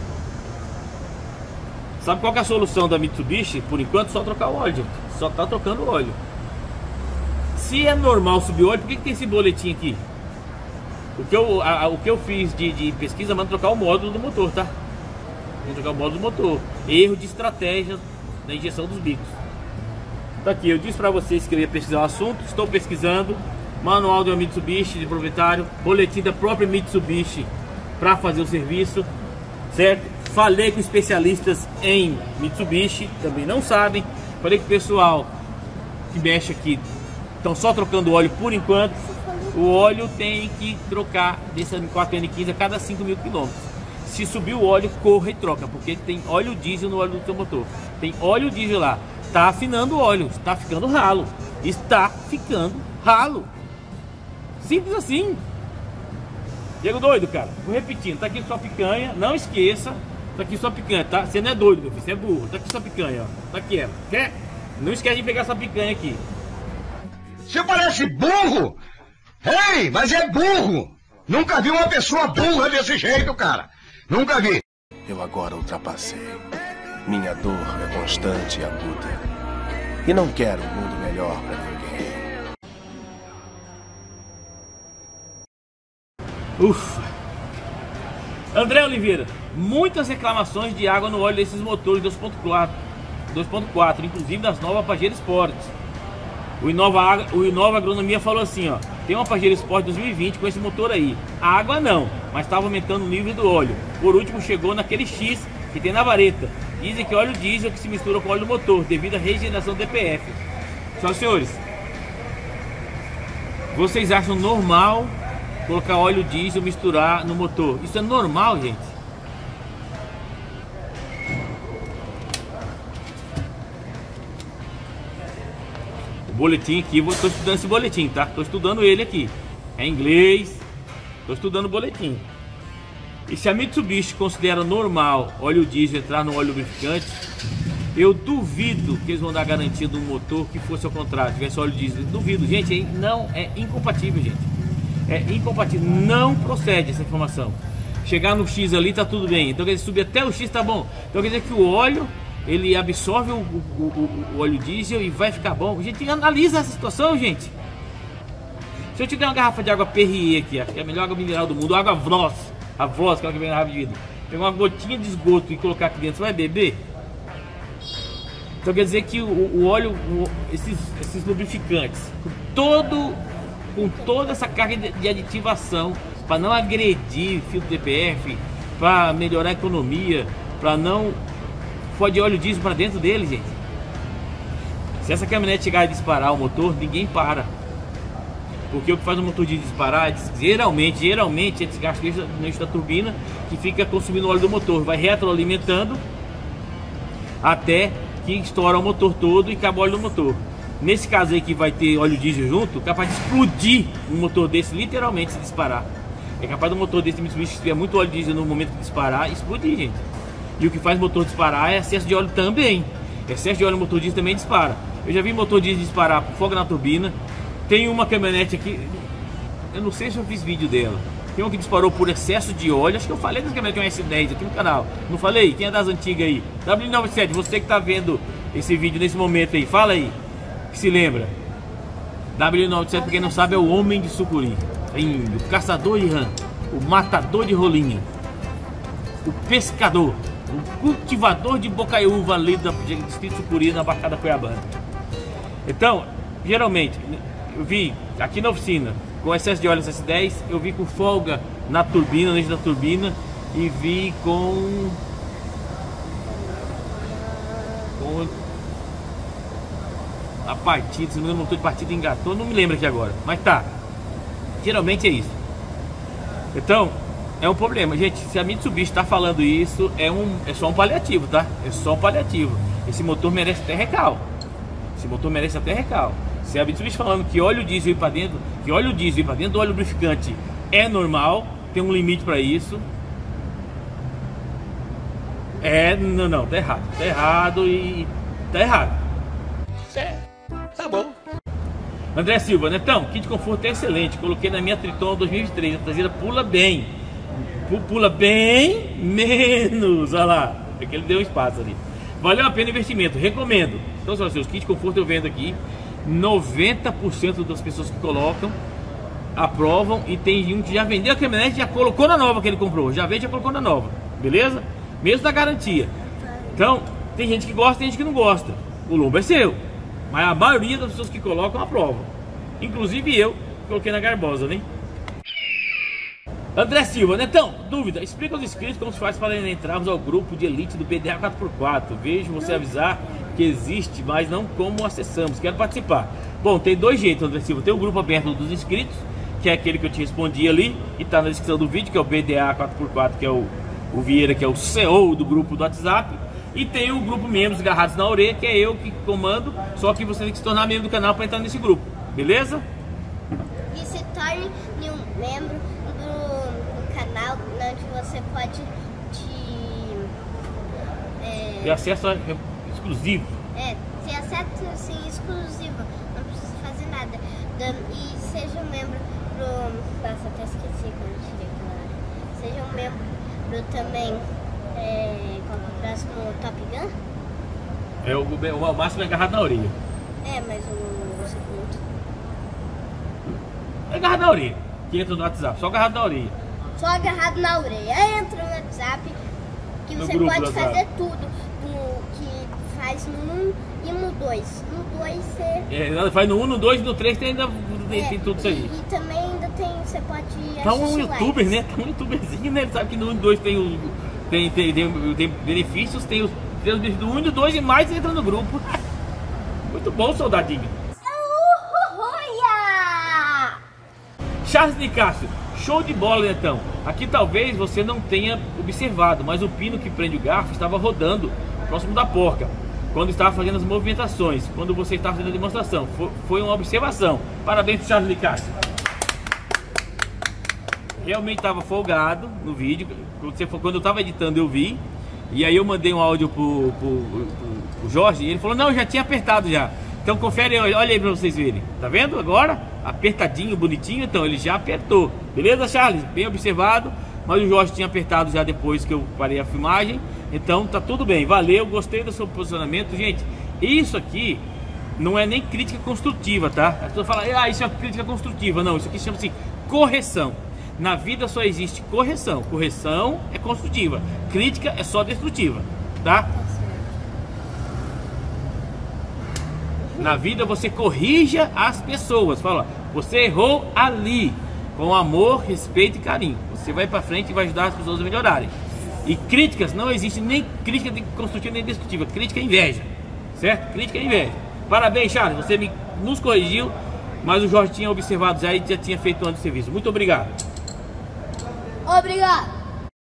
Sabe qual que é a solução da Mitsubishi? Por enquanto, só trocar o óleo, gente. Só tá trocando o óleo. Se é normal subir óleo, por que, que tem esse boletim aqui? O que eu, a, o que eu fiz de, de pesquisa, manda trocar o módulo do motor, tá? Vou trocar o módulo do motor. Erro de estratégia da injeção dos bicos. Tá aqui, eu disse para vocês que eu ia pesquisar o assunto. Estou pesquisando. Manual do Mitsubishi de proprietário, boletim da própria Mitsubishi para fazer o serviço, certo? Falei com especialistas em Mitsubishi, também não sabem. Falei com o pessoal que mexe aqui, estão só trocando óleo por enquanto. O óleo tem que trocar desse quatro N quinze a cada cinco mil quilômetros. Se subir o óleo, corra e troca, porque tem óleo diesel no óleo do seu motor. Tem óleo diesel lá, tá afinando o óleo, está ficando ralo, está ficando ralo. Simples assim. Diego doido, cara. Vou repetindo. Tá aqui sua picanha. Não esqueça. Tá aqui sua picanha, tá? Você não é doido, meu filho. Você é burro. Tá aqui sua picanha, ó. Tá aqui ela. Quer? Não esquece de pegar sua picanha aqui. Você parece burro! Ei, mas é burro! Nunca vi uma pessoa burra desse jeito, cara. Nunca vi. Eu agora ultrapassei. Minha dor é constante e aguda. E não quero um mundo melhor pra ninguém. Ufa! André Oliveira, muitas reclamações de água no óleo desses motores dois ponto quatro, inclusive das novas Pajero Sport. O Inova, o Inova Agronomia falou assim, ó, tem uma Pajero Sport dois mil e vinte com esse motor aí. A água não, mas estava aumentando o nível do óleo. Por último chegou naquele X que tem na vareta. Dizem que óleo diesel que se mistura com óleo do motor devido à regeneração do D P F. Senhoras e senhores, Vocês acham normal colocar óleo diesel, misturar no motor? Isso é normal, gente? O boletim aqui, eu estou estudando esse boletim, tá? Estou estudando ele aqui. É em inglês. Estou estudando o boletim. E se a Mitsubishi considera normal óleo diesel entrar no óleo lubrificante, eu duvido que eles vão dar garantia do motor que fosse ao contrário, tivesse óleo diesel. Duvido, gente, não é incompatível, gente. É incompatível, não procede essa informação. Chegar no X ali tá tudo bem, então quer dizer, subir até o X tá bom. Então quer dizer que o óleo, ele absorve o, o, o, o óleo diesel e vai ficar bom. Gente, analisa essa situação, gente. Se eu te der uma garrafa de água Perrier aqui, que é a melhor água mineral do mundo, água Voss, a Voss, que é a que vem na garrafa de vidro, pegar uma gotinha de esgoto e colocar aqui dentro, você vai beber? Então quer dizer que o, o óleo, o, esses, esses lubrificantes, com, todo, com toda essa carga de, de aditivação, para não agredir filtro D P F, para melhorar a economia, para não pode óleo diesel para dentro dele, gente. Se essa caminhonete chegar a disparar o motor, ninguém para. Porque o que faz o motor de disparar, geralmente, geralmente é desgaste no eixo da turbina, que fica consumindo o óleo do motor, vai retroalimentando até que estoura o motor todo e acaba o óleo do motor. Nesse caso aí que vai ter óleo diesel junto, capaz de explodir um motor desse, literalmente, se disparar. É capaz do motor desse Mitsubishi, se tiver muito óleo diesel no momento de disparar, explodir, gente. E o que faz o motor disparar é excesso de óleo também. Excesso de óleo no motor diesel também dispara. Eu já vi motor diesel disparar por fogo na turbina. Tem uma caminhonete aqui, eu não sei se eu fiz vídeo dela. Tem uma que disparou por excesso de óleo. Acho que eu falei dessa caminhonete, um S dez aqui no canal. Não falei? Quem é das antigas aí? W noventa e sete, você que tá vendo esse vídeo nesse momento aí, fala aí, que se lembra. W noventa e sete, pra quem não sabe, é o homem de sucuri. O caçador de rã, o matador de rolinha, o pescador, o cultivador de bocaiúva ali da distrito Sucuri, na Baixada Cuiabana. Então, geralmente, eu vi aqui na oficina com excesso de óleo S dez, eu vi com folga na turbina, no eixo da turbina, e vi com com a partida, se não me engano, o motor de partida engatou, não me lembro aqui agora, mas tá. Geralmente é isso. Então, é um problema. Gente, se a Mitsubishi está falando isso, é, um, é só um paliativo, tá? É só um paliativo. Esse motor merece até recal. Esse motor merece até recal. Se a Mitsubishi falando que óleo diesel ir para dentro, que óleo diesel ir para dentro do óleo lubrificante é normal, tem um limite para isso. É, não, não, tá errado. Tá errado e tá errado. É, tá bom. André Silva, Netão, kit de conforto é excelente. Coloquei na minha Triton dois mil e vinte e três. A traseira pula bem. Pula bem menos. Olha lá. É que ele deu um espaço ali. Valeu a pena o investimento. Recomendo. Então, se os kits de conforto eu vendo aqui. noventa por cento das pessoas que colocam aprovam. E tem um que já vendeu a caminhonete, já colocou na nova que ele comprou. Já vende, já colocou na nova. Beleza? Mesmo da garantia. Então, tem gente que gosta, tem gente que não gosta. O lombo é seu. Mas a maioria das pessoas que colocam aprovam. Inclusive eu, coloquei na garbosa, né? André Silva, Netão, dúvida, explica aos inscritos como se faz para entrarmos ao grupo de elite do B D A quatro por quatro. Vejo você avisar que existe, mas não como acessamos. Quero participar. Bom, tem dois jeitos, André Silva. Tem o grupo aberto dos inscritos, que é aquele que eu te respondi ali, e tá na descrição do vídeo, que é o B D A quatro por quatro, que é o, o Vieira, que é o C E O do grupo do WhatsApp. E tem o grupo Membros Agarrados na Orelha, que é eu que comando, só que você tem que se tornar membro do canal para entrar nesse grupo, beleza? E se torne um membro do, do canal, onde você pode te... É, ter acesso a, exclusivo. É, ter acesso assim, exclusivo, não precisa fazer nada. E seja um membro do... Nossa, até esqueci quando eu tirei aquela... Seja um membro do também... É, qual é o próximo? Top Gun? É o, o, o máximo é agarrado na orelha. É, mas o, o segundo é agarrado na orelha, que entra no WhatsApp, só agarrado na orelha. Só agarrado na orelha. Entra no WhatsApp, que no você pode fazer tudo. No, que faz no um e no dois. No dois você... É, faz no um, no dois e no três tem, ainda, tem, é, tem tudo isso aí. E, e também ainda tem, você pode tá um assistir youtuber, lives. né? Tá um youtuberzinho, né? Ele sabe que no um e no dois tem o... Tem, tem, tem, tem benefícios, tem os, tem os do um e do dois e mais entra no grupo. Muito bom, soldadinho. Charles Nicásio, show de bola, Netão. Aqui talvez você não tenha observado, mas o pino que prende o garfo estava rodando próximo da porca quando estava fazendo as movimentações, quando você estava fazendo a demonstração. Foi, foi uma observação. Parabéns, Charles Nicásio. Realmente estava folgado no vídeo. Quando eu estava editando eu vi. E aí eu mandei um áudio pro, pro, pro, pro Jorge e ele falou, não, eu já tinha apertado já. Então confere, olha aí pra vocês verem. Tá vendo agora? Apertadinho, bonitinho. Então ele já apertou. Beleza, Charles? Bem observado. Mas o Jorge tinha apertado já depois que eu parei a filmagem. Então tá tudo bem. Valeu, gostei do seu posicionamento. Gente, isso aqui não é nem crítica construtiva, tá? As pessoas falam, ah, isso é crítica construtiva. Não, isso aqui chama-se correção. Na vida só existe correção. Correção é construtiva. Crítica é só destrutiva, tá? Na vida você corrija as pessoas. Fala, você errou ali. Com amor, respeito e carinho. Você vai pra frente e vai ajudar as pessoas a melhorarem. E críticas, não existe nem crítica construtiva nem destrutiva. Crítica é inveja. Certo? Crítica é inveja. Parabéns, Charles. Você me, nos corrigiu. Mas o Jorge tinha observado já e já tinha feito antes do serviço. Muito obrigado. Obrigado.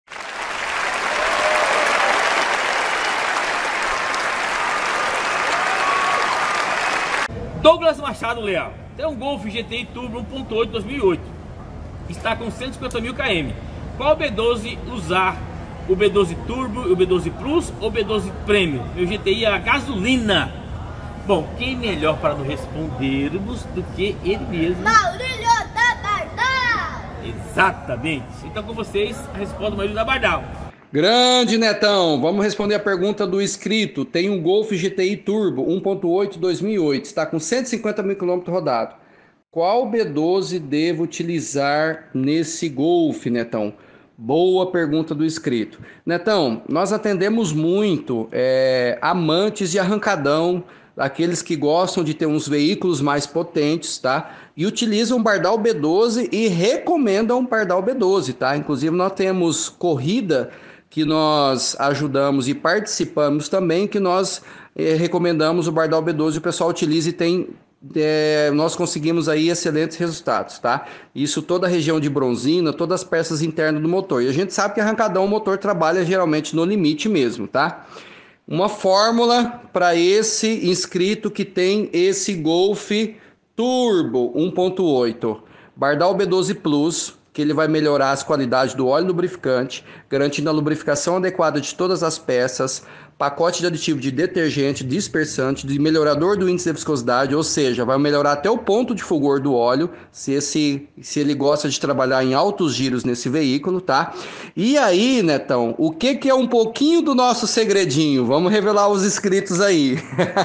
Douglas Machado Leal tem um Golf G T I Turbo um ponto oito dois mil e oito. Está com cento e cinquenta mil quilômetros. Qual B doze usar? O B doze Turbo, o B doze Plus ou o B doze Premium? Meu G T I é a gasolina. Bom, quem melhor para nos respondermos do que ele mesmo? Maurílio da Bardal. Exatamente. Então com vocês a resposta do Maurílio da Bardal. Grande Netão, vamos responder a pergunta do inscrito. Tem um Golf G T I Turbo um ponto oito dois mil e oito, está com cento e cinquenta mil quilômetros rodados. Qual B doze devo utilizar nesse Golf, Netão? Boa pergunta do inscrito. Netão, nós atendemos muito é, amantes de arrancadão, aqueles que gostam de ter uns veículos mais potentes, tá? E utilizam Bardal B doze e recomendam Bardal B doze, tá? Inclusive nós temos corrida que nós ajudamos e participamos também, que nós eh, recomendamos o Bardal B doze, o pessoal utiliza e tem, eh, nós conseguimos aí excelentes resultados, tá? Isso toda a região de bronzina, todas as peças internas do motor. E a gente sabe que arrancadão o motor trabalha geralmente no limite mesmo, tá? Uma fórmula para esse inscrito que tem esse Golf Turbo um ponto oito. Bardal B doze Plus, que ele vai melhorar as qualidades do óleo lubrificante, garantindo a lubrificação adequada de todas as peças, pacote de aditivo de detergente, dispersante, de melhorador do índice de viscosidade, ou seja, vai melhorar até o ponto de fulgor do óleo, se, esse, se ele gosta de trabalhar em altos giros nesse veículo, tá? E aí, Netão, o que, que é um pouquinho do nosso segredinho? Vamos revelar aos inscritos aí.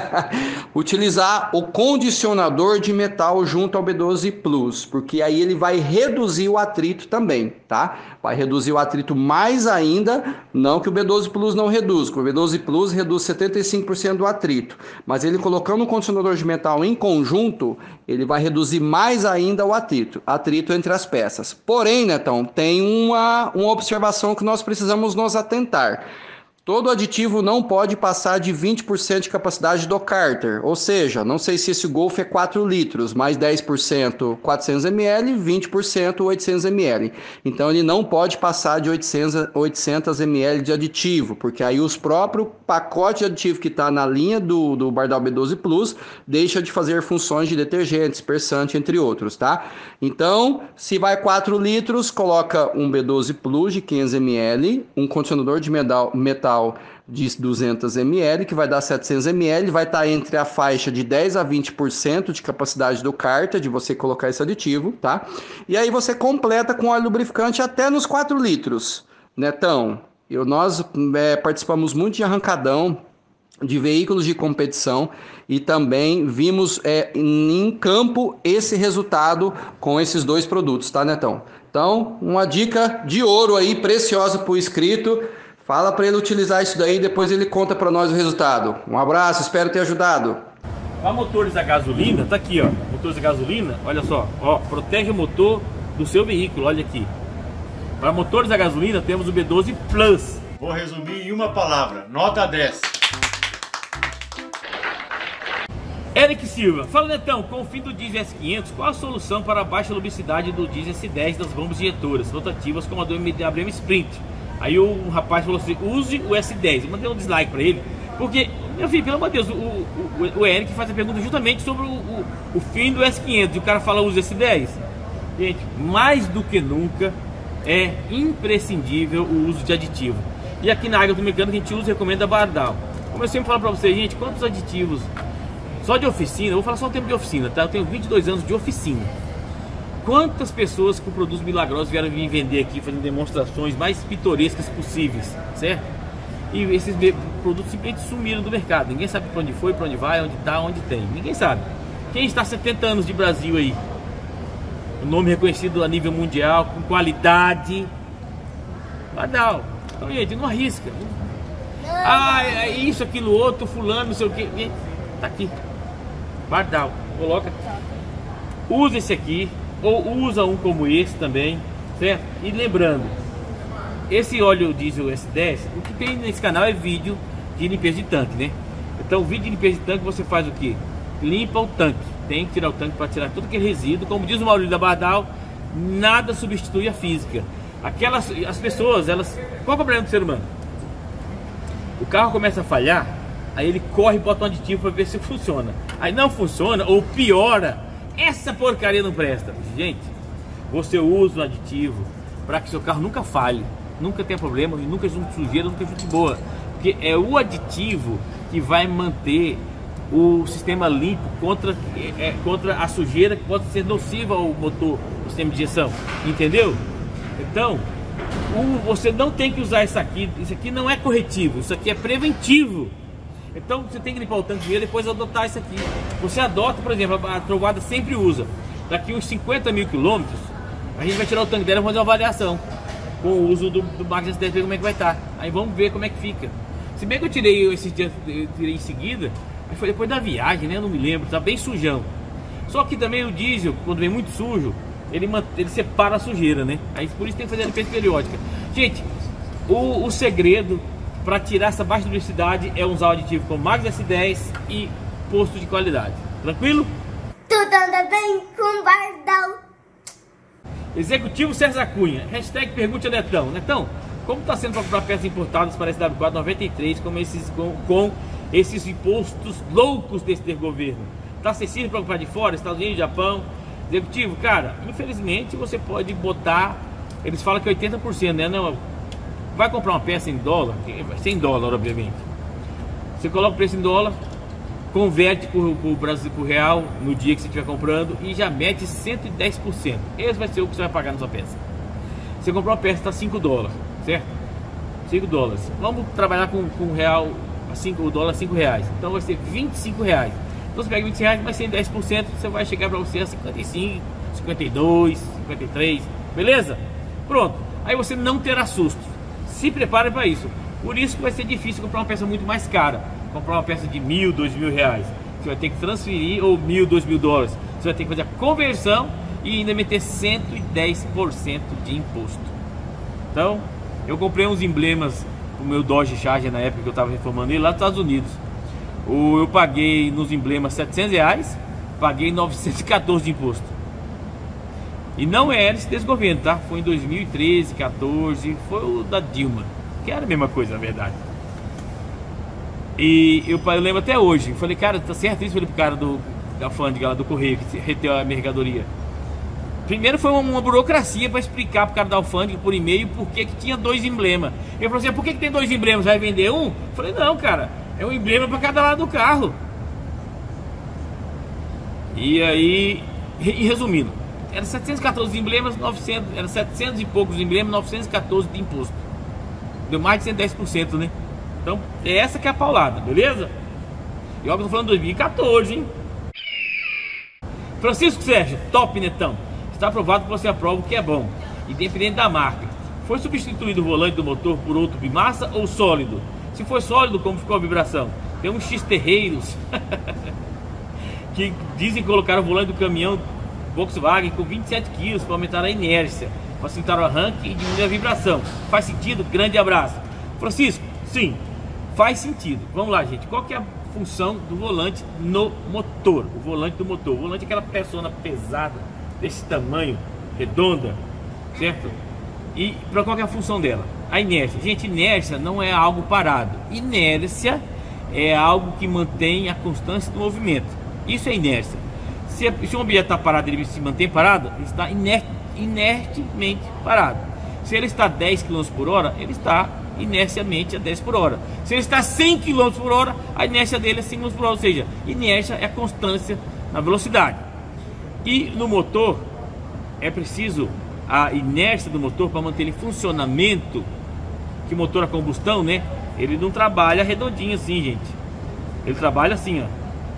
Utilizar o condicionador de metal junto ao B doze Plus, porque aí ele vai reduzir o atrito também, tá? Vai reduzir o atrito mais ainda, não que o B doze Plus não reduz, porque o B doze Plus reduz setenta e cinco por cento do atrito, mas ele colocando um condicionador de metal em conjunto, ele vai reduzir mais ainda o atrito, atrito entre as peças. Porém, Netão, tem uma, uma observação que nós precisamos nos atentar. Todo aditivo não pode passar de vinte por cento de capacidade do cárter, ou seja, não sei se esse Golf é quatro litros, mais dez por cento quatrocentos mililitros, vinte por cento oitocentos mililitros. Então ele não pode passar de oitocentos mililitros de aditivo, porque aí os próprios pacotes de aditivo que está na linha do, do Bardal B doze Plus deixa de fazer funções de detergente, dispersante, entre outros, tá? Então, se vai quatro litros, coloca um B doze Plus de quinhentos mililitros, um condicionador de metal, metal de duzentos mililitros, que vai dar setecentos mililitros, vai estar entre a faixa de dez a vinte por cento de capacidade do cárter, de você colocar esse aditivo, tá? E aí você completa com óleo lubrificante até nos quatro litros. Netão, eu, nós é, participamos muito de arrancadão, de veículos de competição, e também vimos é, em campo esse resultado com esses dois produtos, tá, Netão? Então, uma dica de ouro aí, preciosa para o inscrito. Fala para ele utilizar isso daí e depois ele conta para nós o resultado. Um abraço, espero ter ajudado. Para motores a gasolina, tá aqui, ó. Motores a gasolina, olha só, ó, protege o motor do seu veículo, olha aqui. Para motores a gasolina temos o B doze Plus. Vou resumir em uma palavra, nota dez. Eric Silva, fala Netão, com o fim do diesel S quinhentos, qual a solução para a baixa lubricidade do diesel S dez das bombas injetoras rotativas como a do W M Sprint? Aí o rapaz falou assim, use o S dez. Eu mandei um dislike para ele, porque, meu filho, pelo amor de Deus, o, o, o Eric faz a pergunta justamente sobre o, o, o fim do S quinhentos, e o cara fala use S dez. Gente, mais do que nunca é imprescindível o uso de aditivo. E aqui na Águia do Mecânico a gente usa e recomenda a Bardal. Como eu sempre falo para vocês, gente, quantos aditivos só de oficina, eu vou falar só o tempo de oficina, tá? Eu tenho vinte e dois anos de oficina. Quantas pessoas com produtos milagrosos vieram vir vender aqui, fazendo demonstrações mais pitorescas possíveis, certo? E esses produtos simplesmente sumiram do mercado. Ninguém sabe para onde foi, para onde vai, onde está, onde tem. Ninguém sabe. Quem está há setenta anos de Brasil aí? O nome reconhecido a nível mundial, com qualidade. Bardal. Então, gente, não arrisca. Ah, é isso, aquilo, outro, fulano, não sei o que. Tá aqui. Bardal. Coloca. Usa esse aqui. Ou usa um como esse também. Certo? E lembrando, esse óleo diesel S dez, o que tem nesse canal é vídeo de limpeza de tanque, né? Então, o vídeo de limpeza de tanque você faz o que? Limpa o tanque. Tem que tirar o tanque para tirar todo aquele resíduo. Como diz o Maurício da Bardal, nada substitui a física. Aquelas, as pessoas, elas... Qual é o problema do ser humano? O carro começa a falhar, aí ele corre e bota um aditivo para ver se funciona. Aí não funciona ou piora. Essa porcaria não presta. Gente, você usa um aditivo para que seu carro nunca falhe, nunca tenha problema, nunca junte sujeira, nunca junte boa. Porque é o aditivo que vai manter o sistema limpo contra, é, contra a sujeira que pode ser nociva ao motor, o sistema de injeção. Entendeu? Então, o, você não tem que usar isso aqui. Isso aqui não é corretivo, isso aqui é preventivo. Então você tem que limpar o tanque e depois adotar isso aqui. Você adota, por exemplo, a Trovada sempre usa. Daqui uns cinquenta mil quilômetros, a gente vai tirar o tanque dela e fazer uma avaliação com o uso do, do Max S dez, ver como é que vai estar. Aí vamos ver como é que fica. Se bem que eu tirei esses dias, eu tirei em seguida, aí foi depois da viagem, né? Eu não me lembro, tá bem sujão. Só que também o diesel, quando vem muito sujo, ele, ele separa a sujeira, né? Aí por isso tem que fazer a limpeza periódica. Gente, o, o segredo para tirar essa baixa lubricidade é usar o aditivo como Max S dez e posto de qualidade. Tranquilo? Tudo anda bem com Bardal. Executivo César Cunha, hashtag pergunte a Netão. Netão, como está sendo para comprar peças importadas para S W quatro noventa e três com esses, com, com esses impostos loucos desse governo? Está acessível para comprar de fora, Estados Unidos, Japão? Executivo, cara, infelizmente você pode botar, eles falam que oitenta por cento, né? Não, vai comprar uma peça em dólar, cem dólares, obviamente. Você coloca o preço em dólar, converte para o Brasil, pro real no dia que você estiver comprando e já mete cento e dez por cento. Esse vai ser o que você vai pagar na sua peça. Você comprou uma peça, está cinco dólares, certo? cinco dólares. Vamos trabalhar com, com o real, cinco dólares, cinco reais. Então vai ser vinte e cinco reais. Então você pega vinte e cinco reais, mas cento e dez por cento, você vai chegar para você a cinquenta e cinco, cinquenta e dois, cinquenta e três, beleza? Pronto. Aí você não terá susto. Se prepare para isso. Por isso que vai ser difícil comprar uma peça muito mais cara. Comprar uma peça de mil, dois mil reais. Você vai ter que transferir, ou mil, dois mil dólares. Você vai ter que fazer a conversão e ainda meter cento e dez por cento de imposto. Então, eu comprei uns emblemas pro meu Dodge Charger na época que eu estava reformando ele lá dos Estados Unidos. Eu paguei nos emblemas setecentos reais, paguei novecentos e quatorze de imposto. E não era esse desse governo, tá? Foi em dois mil e treze, quatorze, foi o da Dilma, que era a mesma coisa, na verdade. E eu, eu lembro até hoje, eu falei, cara, tá certo isso? Eu falei pro cara do, da alfândega lá do Correio, que reteu a mercadoria. Primeiro foi uma, uma burocracia para explicar pro cara da alfândega por e-mail por que que tinha dois emblemas. Ele falou assim, por que que tem dois emblemas? Vai vender um? Eu falei, não, cara, é um emblema para cada lado do carro. E aí, e resumindo, era setecentos e quatorze emblemas, novecentos, era setecentos e poucos emblemas, novecentos e quatorze de imposto. Deu mais de cento e dez por cento, né? Então, é essa que é a paulada, beleza? E ó, eu tô falando dois mil e quatorze, hein? Francisco Sérgio, top, Netão. Está aprovado que você aprova o que é bom, independente da marca. Foi substituído o volante do motor por outro bimassa ou sólido? Se foi sólido, como ficou a vibração? Tem uns X-terreiros que dizem colocar o volante do caminhão Volkswagen com vinte e sete quilos para aumentar a inércia, facilitar o arranque e diminuir a vibração. Faz sentido? Grande abraço. Francisco, sim, faz sentido. Vamos lá, gente. Qual que é a função do volante no motor? O volante do motor. O volante é aquela persona pesada, desse tamanho, redonda, certo? E para qual que é a função dela? A inércia. Gente, inércia não é algo parado. Inércia é algo que mantém a constância do movimento. Isso é inércia. Se, se um objeto está parado, ele se mantém parado, ele está inerte, inertemente parado. Se ele está a dez quilômetros por hora, ele está inerciamente a dez por hora. Se ele está a cem quilômetros por hora, a inércia dele é cem quilômetros por hora. Ou seja, inércia é a constância na velocidade. E no motor, é preciso a inércia do motor para manter ele em funcionamento. Que o motor a combustão, né? Ele não trabalha redondinho assim, gente. Ele trabalha assim, ó.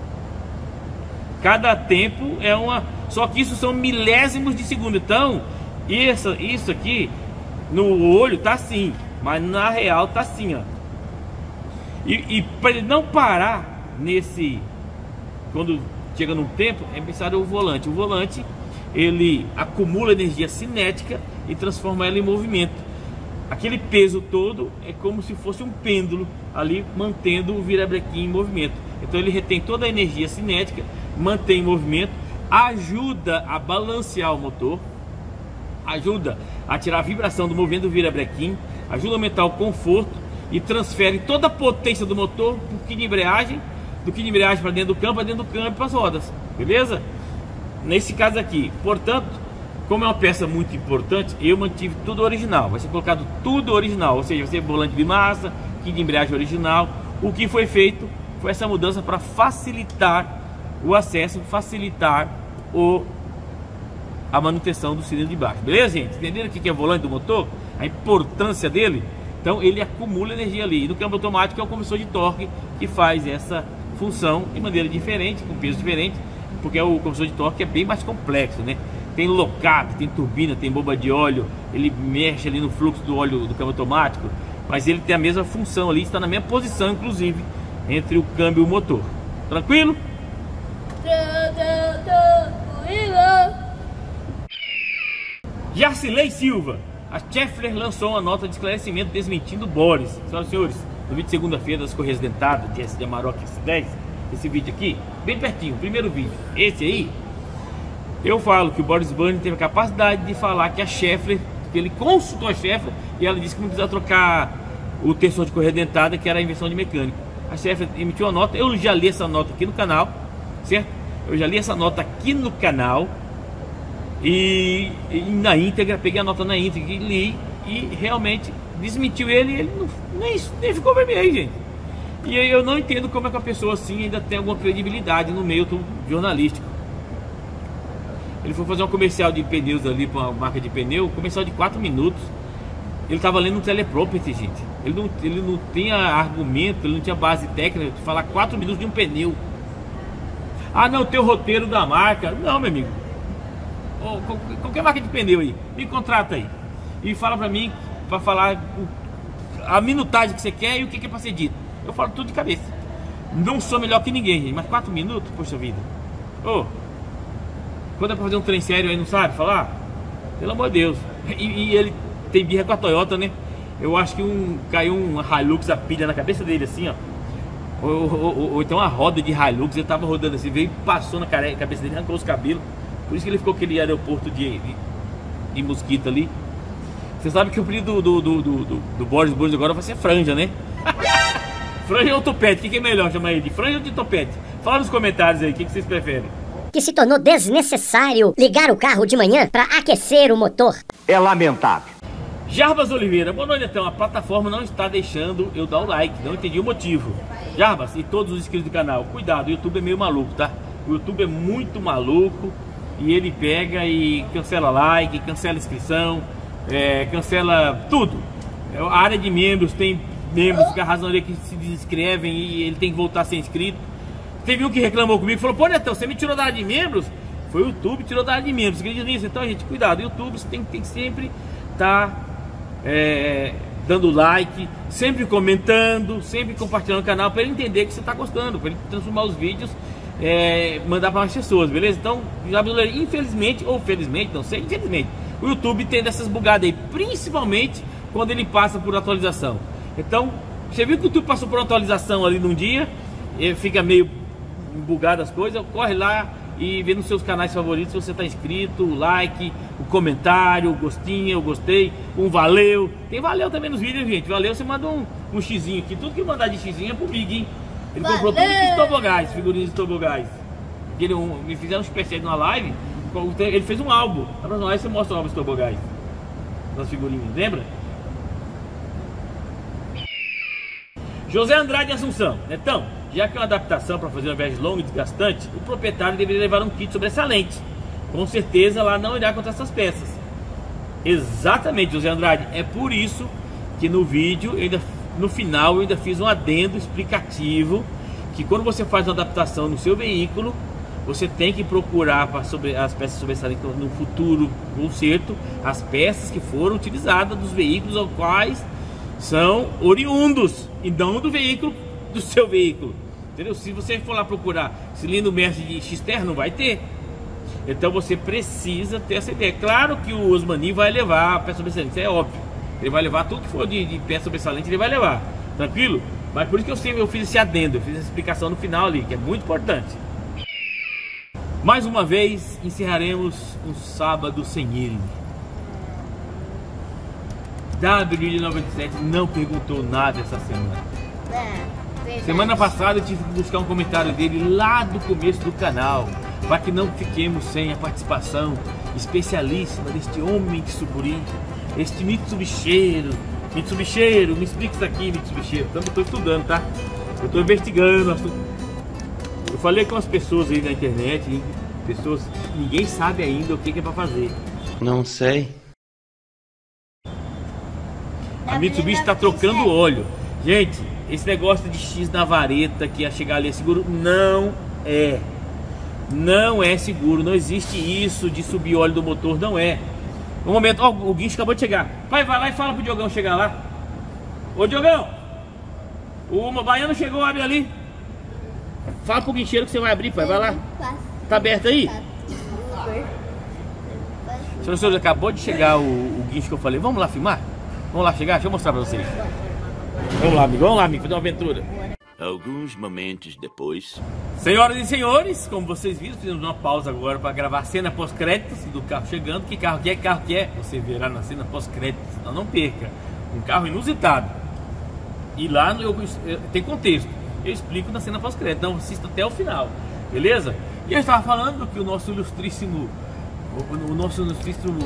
Cada tempo é uma... Só que isso são milésimos de segundo. Então, isso, isso aqui, no olho tá assim, mas na real tá assim, ó. E, e para ele não parar nesse... Quando chega num tempo, é necessário o volante. O volante, ele acumula energia cinética e transforma ela em movimento. Aquele peso todo é como se fosse um pêndulo ali, mantendo o virabrequim em movimento. Então ele retém toda a energia cinética, mantém em movimento, ajuda a balancear o motor, ajuda a tirar a vibração do movimento do virabrequim, ajuda a aumentar o conforto e transfere toda a potência do motor do kit de embreagem, do kit de embreagem para dentro do campo, para dentro do campo e para as rodas, beleza? Nesse caso aqui, portanto, como é uma peça muito importante, eu mantive tudo original. Vai ser colocado tudo original, ou seja, vai ser volante de massa, kit de embreagem original. O que foi feito foi essa mudança para facilitar o acesso, facilitar o, a manutenção do cilindro de baixo. Beleza, gente? Entenderam o que é o volante do motor? A importância dele? Então ele acumula energia ali. E no câmbio automático é o compressor de torque que faz essa função de maneira diferente, com peso diferente, porque o compressor de torque é bem mais complexo, né? Tem lock-up, tem turbina, tem bomba de óleo, ele mexe ali no fluxo do óleo do câmbio automático, mas ele tem a mesma função ali, está na mesma posição, inclusive, entre o câmbio e o motor. Tranquilo? Jarcilei Silva, a Schaeffler lançou uma nota de esclarecimento desmentindo Boris. Senhoras e senhores, no vídeo de segunda-feira das Correias Dentadas, de S D Amarok S dez, esse vídeo aqui, bem pertinho, o primeiro vídeo, esse aí, eu falo que o Boris Burns teve a capacidade de falar que a Schaeffler, que ele consultou a Schaeffler e ela disse que não precisava trocar o tensor de correia dentada, que era a invenção de mecânico. A Schaeffler emitiu uma nota, eu já li essa nota aqui no canal, certo? Eu já li essa nota aqui no canal e, e na íntegra, peguei a nota na íntegra e li e realmente desmentiu ele e ele não, nem, nem ficou vermelho, gente. E eu não entendo como é que uma pessoa assim ainda tem alguma credibilidade no meio jornalístico. Ele foi fazer um comercial de pneus ali para uma marca de pneu, comercial de quatro minutos. Ele estava lendo um teleprompter, gente. Ele não, ele não tinha argumento, ele não tinha base técnica de falar quatro minutos de um pneu. Ah, não, tem o roteiro da marca. Não, meu amigo. Oh, qualquer marca de pneu aí, me contrata aí. E fala para mim, para falar a minutagem que você quer e o que é para ser dito. Eu falo tudo de cabeça. Não sou melhor que ninguém, gente, mas quatro minutos, poxa vida. Ô. Oh. Quando é pra fazer um trem sério aí, não sabe falar? Pelo amor de Deus. E, e ele tem birra com a Toyota, né? Eu acho que um, caiu um Hilux, a pilha na cabeça dele assim, ó. Ou, ou, ou, ou então uma roda de Hilux, ele tava rodando assim, veio e passou na cabeça dele, arrancou os cabelos. Por isso que ele ficou aquele aeroporto de, de, de Mosquito ali. Você sabe que o apelido do, do, do, do, do Boris Burns agora vai ser Franja, né? Franja ou topete? O que, que é melhor chamar ele? De franja ou de topete? Fala nos comentários aí, o que, que vocês preferem? Que se tornou desnecessário ligar o carro de manhã para aquecer o motor. É lamentável. Jarbas Oliveira, boa noite então. A plataforma não está deixando eu dar o like, não entendi o motivo. Jarbas e todos os inscritos do canal, cuidado, o YouTube é meio maluco, tá? O YouTube é muito maluco e ele pega e cancela like, cancela inscrição, é, cancela tudo. A área de membros, tem membros que arrasam ali que se desinscrevem e ele tem que voltar a ser inscrito. Teve um que reclamou comigo, falou, pô, Netão, você me tirou da área de membros? Foi o YouTube que tirou da área de membros, acredita nisso? Então, gente, cuidado, o YouTube você tem, tem que sempre estar tá, é, dando like, sempre comentando, sempre compartilhando o canal, para ele entender que você está gostando, para ele transformar os vídeos, é, mandar para mais pessoas, beleza? Então, já infelizmente, ou felizmente, não sei, infelizmente, o YouTube tem dessas bugadas aí, principalmente quando ele passa por atualização. Então, Você viu que o YouTube passou por uma atualização ali num dia, e fica meio bugado as coisas, corre lá e vê nos seus canais favoritos se você está inscrito, o like, o comentário, o gostinho, o gostei, um valeu. Tem valeu também nos vídeos, gente. Valeu, você manda um, um xizinho aqui. Tudo que mandar de xizinho é pro Big, hein? Ele valeu. Comprou tudo de tobogás, figurinhas de tobogás. Ele, um, me fizeram um especial numa live, ele fez um álbum. Aí você mostra o álbum de tobogás, das figurinhas, lembra? José Andrade Assunção. Então, já que é uma adaptação para fazer uma viagem longa e desgastante, o proprietário deveria levar um kit sobressalente. Com certeza lá não irá contra essas peças. Exatamente, José Andrade. É por isso que no vídeo, ainda, no final, eu ainda fiz um adendo explicativo que quando você faz uma adaptação no seu veículo, você tem que procurar para sobre, as peças sobressalentes no futuro conserto, as peças que foram utilizadas dos veículos aos quais são oriundos e não do veículo, do seu veículo, entendeu? Se você for lá procurar cilindro mestre de X-Terra, não vai ter. Então você precisa ter essa ideia. Claro que o Osmani vai levar a peça sobressalente, isso é óbvio. Ele vai levar tudo que for de, de peça sobressalente, ele vai levar, tranquilo? Mas por isso que eu, sempre, eu fiz esse adendo, eu fiz essa explicação no final ali, que é muito importante. Mais uma vez, encerraremos um sábado sem ele. W noventa e sete não perguntou nada essa semana. É, semana passada eu tive que buscar um comentário dele lá do começo do canal, para que não fiquemos sem a participação especialíssima deste homem de Sucuri, este Mitsubicheiro. Mitsubicheiro, me explica isso aqui, Mitsubicheiro. Então eu estou estudando, tá? Eu estou investigando. Eu falei com as pessoas aí na internet, pessoas, ninguém sabe ainda o que, que é para fazer. Não sei. A Mitsubishi está trocando óleo. Gente, esse negócio de X na vareta que ia chegar ali é seguro, não é. Não é seguro, não existe isso de subir óleo do motor, não é. Um momento, ó, o guincho acabou de chegar. Pai, vai lá e fala pro Diogão chegar lá. Ô Diogão, o baiano chegou, abre ali. Fala pro guincheiro que você vai abrir, pai, vai lá. Tá aberto aí? Senhor, senhor, acabou de chegar o, o guincho que eu falei. Vamos lá filmar? Vamos lá chegar? Deixa eu mostrar pra vocês. Vamos lá, amigo, vamos lá, amigo, fazer uma aventura. Alguns momentos depois. Senhoras e senhores, como vocês viram, fizemos uma pausa agora para gravar a cena pós-créditos do carro chegando. Que carro que é? Que carro que é? Você verá na cena pós-créditos, então não perca. Um carro inusitado. E lá no, eu, eu, tem contexto. Eu explico na cena pós-crédito, então assista até o final, beleza? E eu estava falando que o nosso ilustríssimo, o, o nosso ilustríssimo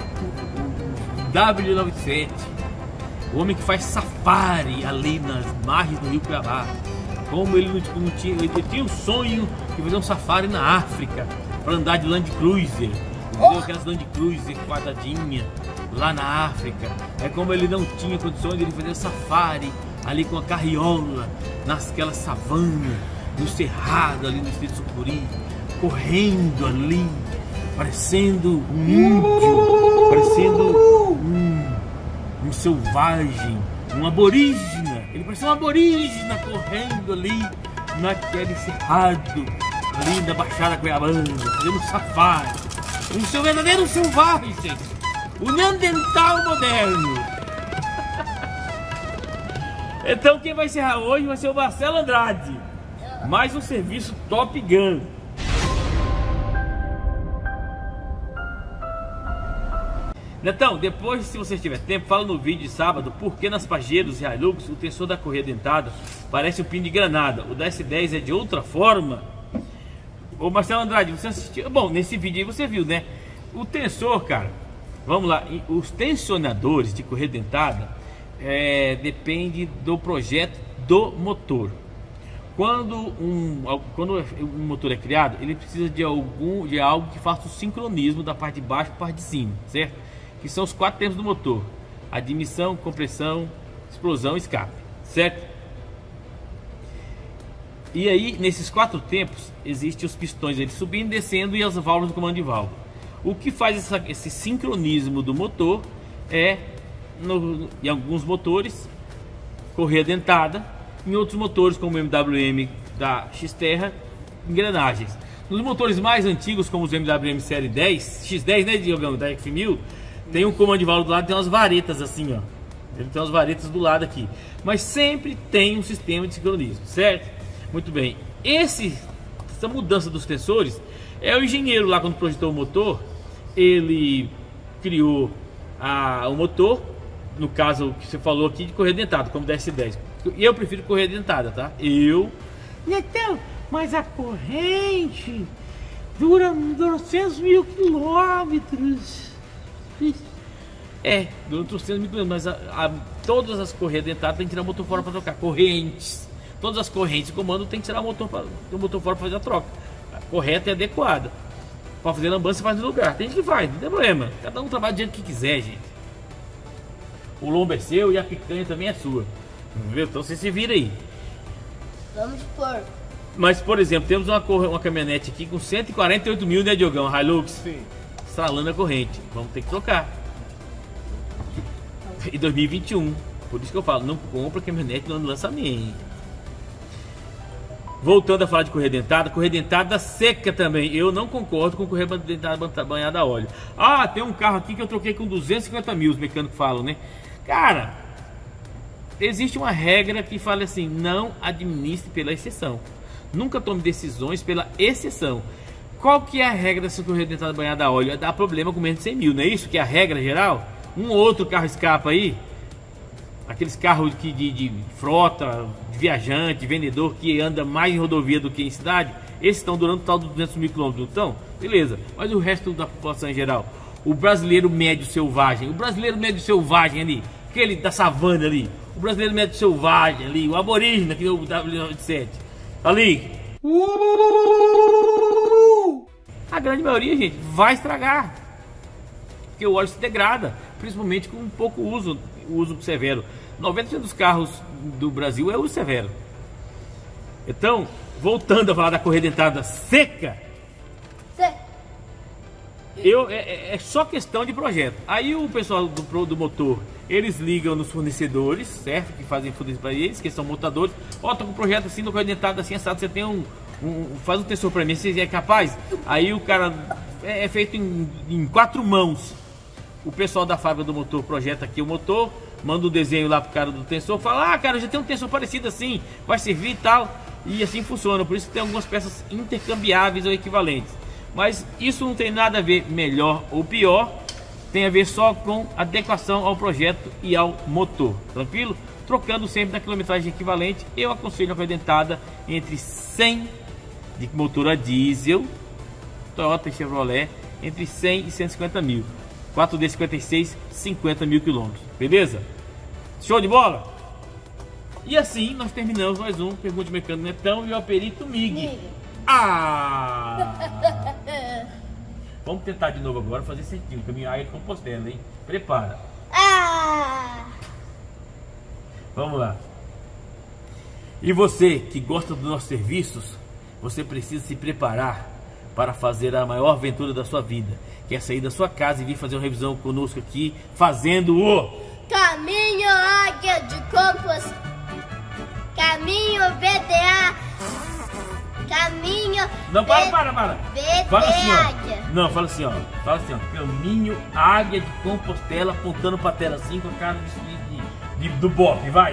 W noventa e sete, o homem que faz safari ali nas margens do Rio Cuiabá, como ele não, não tinha, ele tinha um sonho de fazer um safari na África, para andar de Land Cruiser, entendeu? Aquelas Land Cruiser quadradinha lá na África. É como ele não tinha condições de fazer safari ali com a carriola, nasquela savana, no cerrado ali no Distrito Sucuri, correndo ali, parecendo um índio, parecendo um, um selvagem, um aborígena. Ele parecia um aborígena correndo ali naquele cerrado, ali da Baixada Cuiabana, fazendo safari. Um seu verdadeiro selvagem, o Neandertal moderno. Então quem vai encerrar hoje vai ser o Marcelo Andrade. Mais um serviço Top Gun. Netão, depois, se você tiver tempo, fala no vídeo de sábado por que nas Pajeros e Hilux o tensor da correia dentada parece um pino de granada. O da S dez é de outra forma. Ô Marcelo Andrade, você assistiu? Bom, nesse vídeo aí você viu, né? O tensor, cara, vamos lá, os tensionadores de correia dentada é, depende do projeto do motor. Quando um, quando um motor é criado, ele precisa de, algum, de algo que faça o sincronismo da parte de baixo para a parte de cima, certo? Que são os quatro tempos do motor: admissão, compressão, explosão e escape, certo? E aí, nesses quatro tempos, existem os pistões eles subindo e descendo e as válvulas do comando de válvula. O que faz essa, esse sincronismo do motor é, no, em alguns motores, correia dentada, em outros motores, como o M W M da X-Terra, engrenagens. Nos motores mais antigos, como os M W M Série dez, X dez, né, Diogão, da X mil, tem um comando de válvula do lado, tem umas varetas assim, ó. Ele tem umas varetas do lado aqui. Mas sempre tem um sistema de sincronismo, certo? Muito bem. Esse, essa mudança dos tensores, é o engenheiro lá quando projetou o motor, ele criou a, o motor, no caso que você falou aqui, de correia dentada, como D S dez. Eu prefiro correia dentada, tá? Eu... Netão, mas a corrente dura novecentos mil quilômetros. É, dura trocentos mil quilômetros, mas a, a, todas as correias dentadas tem que tirar o motor fora para trocar. Correntes. Todas as correntes de comando tem que tirar o motor, pra, o motor fora para fazer a troca. A correta e adequada. Para fazer lambança você faz no lugar. Tem gente que faz, não tem problema. Cada um trabalha do jeito que quiser, gente. O lombo é seu e a picanha também é sua. Entendeu? Então você se vira aí. Vamos por. Mas, por exemplo, temos uma, uma caminhonete aqui com cento e quarenta e oito mil, né, Diogão? Hilux. Sim. Estralando a corrente. Vamos ter que trocar. Em dois mil e vinte e um. Por isso que eu falo, não compra caminhonete no ano do lançamento. Voltando a falar de correia dentada, correia dentada seca também. Eu não concordo com correia dentada banhada a óleo. Ah, tem um carro aqui que eu troquei com duzentos e cinquenta mil, os mecânicos falam, né? Cara, existe uma regra que fala assim: não administre pela exceção. Nunca tome decisões pela exceção. Qual que é a regra dessa correia dentada banhada a óleo? Dá problema com menos de cem mil, não é isso que é a regra geral? Um ou outro carro escapa aí. Aqueles carros que, de, de frota, de viajante, de vendedor, que anda mais em rodovia do que em cidade, esses estão durando tal de duzentos mil quilômetros. Então, beleza. Mas o resto da população em geral, o brasileiro médio selvagem, o brasileiro médio selvagem ali, aquele da savana ali, o brasileiro médio selvagem ali, o aborígene aqui do W noventa e sete, ali, a grande maioria, gente, vai estragar, porque o óleo se degrada, principalmente com um pouco uso, uso severo. noventa por cento dos carros do Brasil é uso severo. Então, voltando a falar da correia dentada seca, eu, é, é só questão de projeto. Aí o pessoal do, do motor, eles ligam nos fornecedores, certo? Que fazem fornecedores para eles, que são montadores. Ó, oh, tô com um projeto assim, da correia dentada assim, assado, você tem um, um... faz um tensor para mim, você é capaz? Aí o cara... É, é feito em, em quatro mãos. O pessoal da fábrica do motor projeta aqui o motor, manda o desenho lá pro cara do tensor, fala: ah, cara, já tem um tensor parecido assim, vai servir e tal. E assim funciona, por isso que tem algumas peças intercambiáveis ou equivalentes. Mas isso não tem nada a ver melhor ou pior, tem a ver só com adequação ao projeto e ao motor, tranquilo? Trocando sempre na quilometragem equivalente. Eu aconselho a correia dentada entre cem de motor a diesel, Toyota e Chevrolet, entre cem e cento e cinquenta mil. quatro D cinquenta e seis, cinquenta mil quilômetros, beleza? Show de bola? E assim nós terminamos mais um Pergunte Mecânico Netão e o Aperito Mig. Ah! Vamos tentar de novo agora fazer certinho, caminho área de Compostela, hein? Prepara. Ah! Vamos lá. E você que gosta dos nossos serviços, você precisa se preparar para fazer a maior aventura da sua vida. Quer sair da sua casa e vir fazer uma revisão conosco aqui, fazendo o Caminho Águia de Compostela, Caminho B D A, Caminho... Não, para, B... para, para. B D Fala assim, ó. Águia. Não, fala assim, ó. Fala assim, ó. Caminho Águia de Compostela, apontando pra tela assim, com a cara de, de, de, do Bob, vai.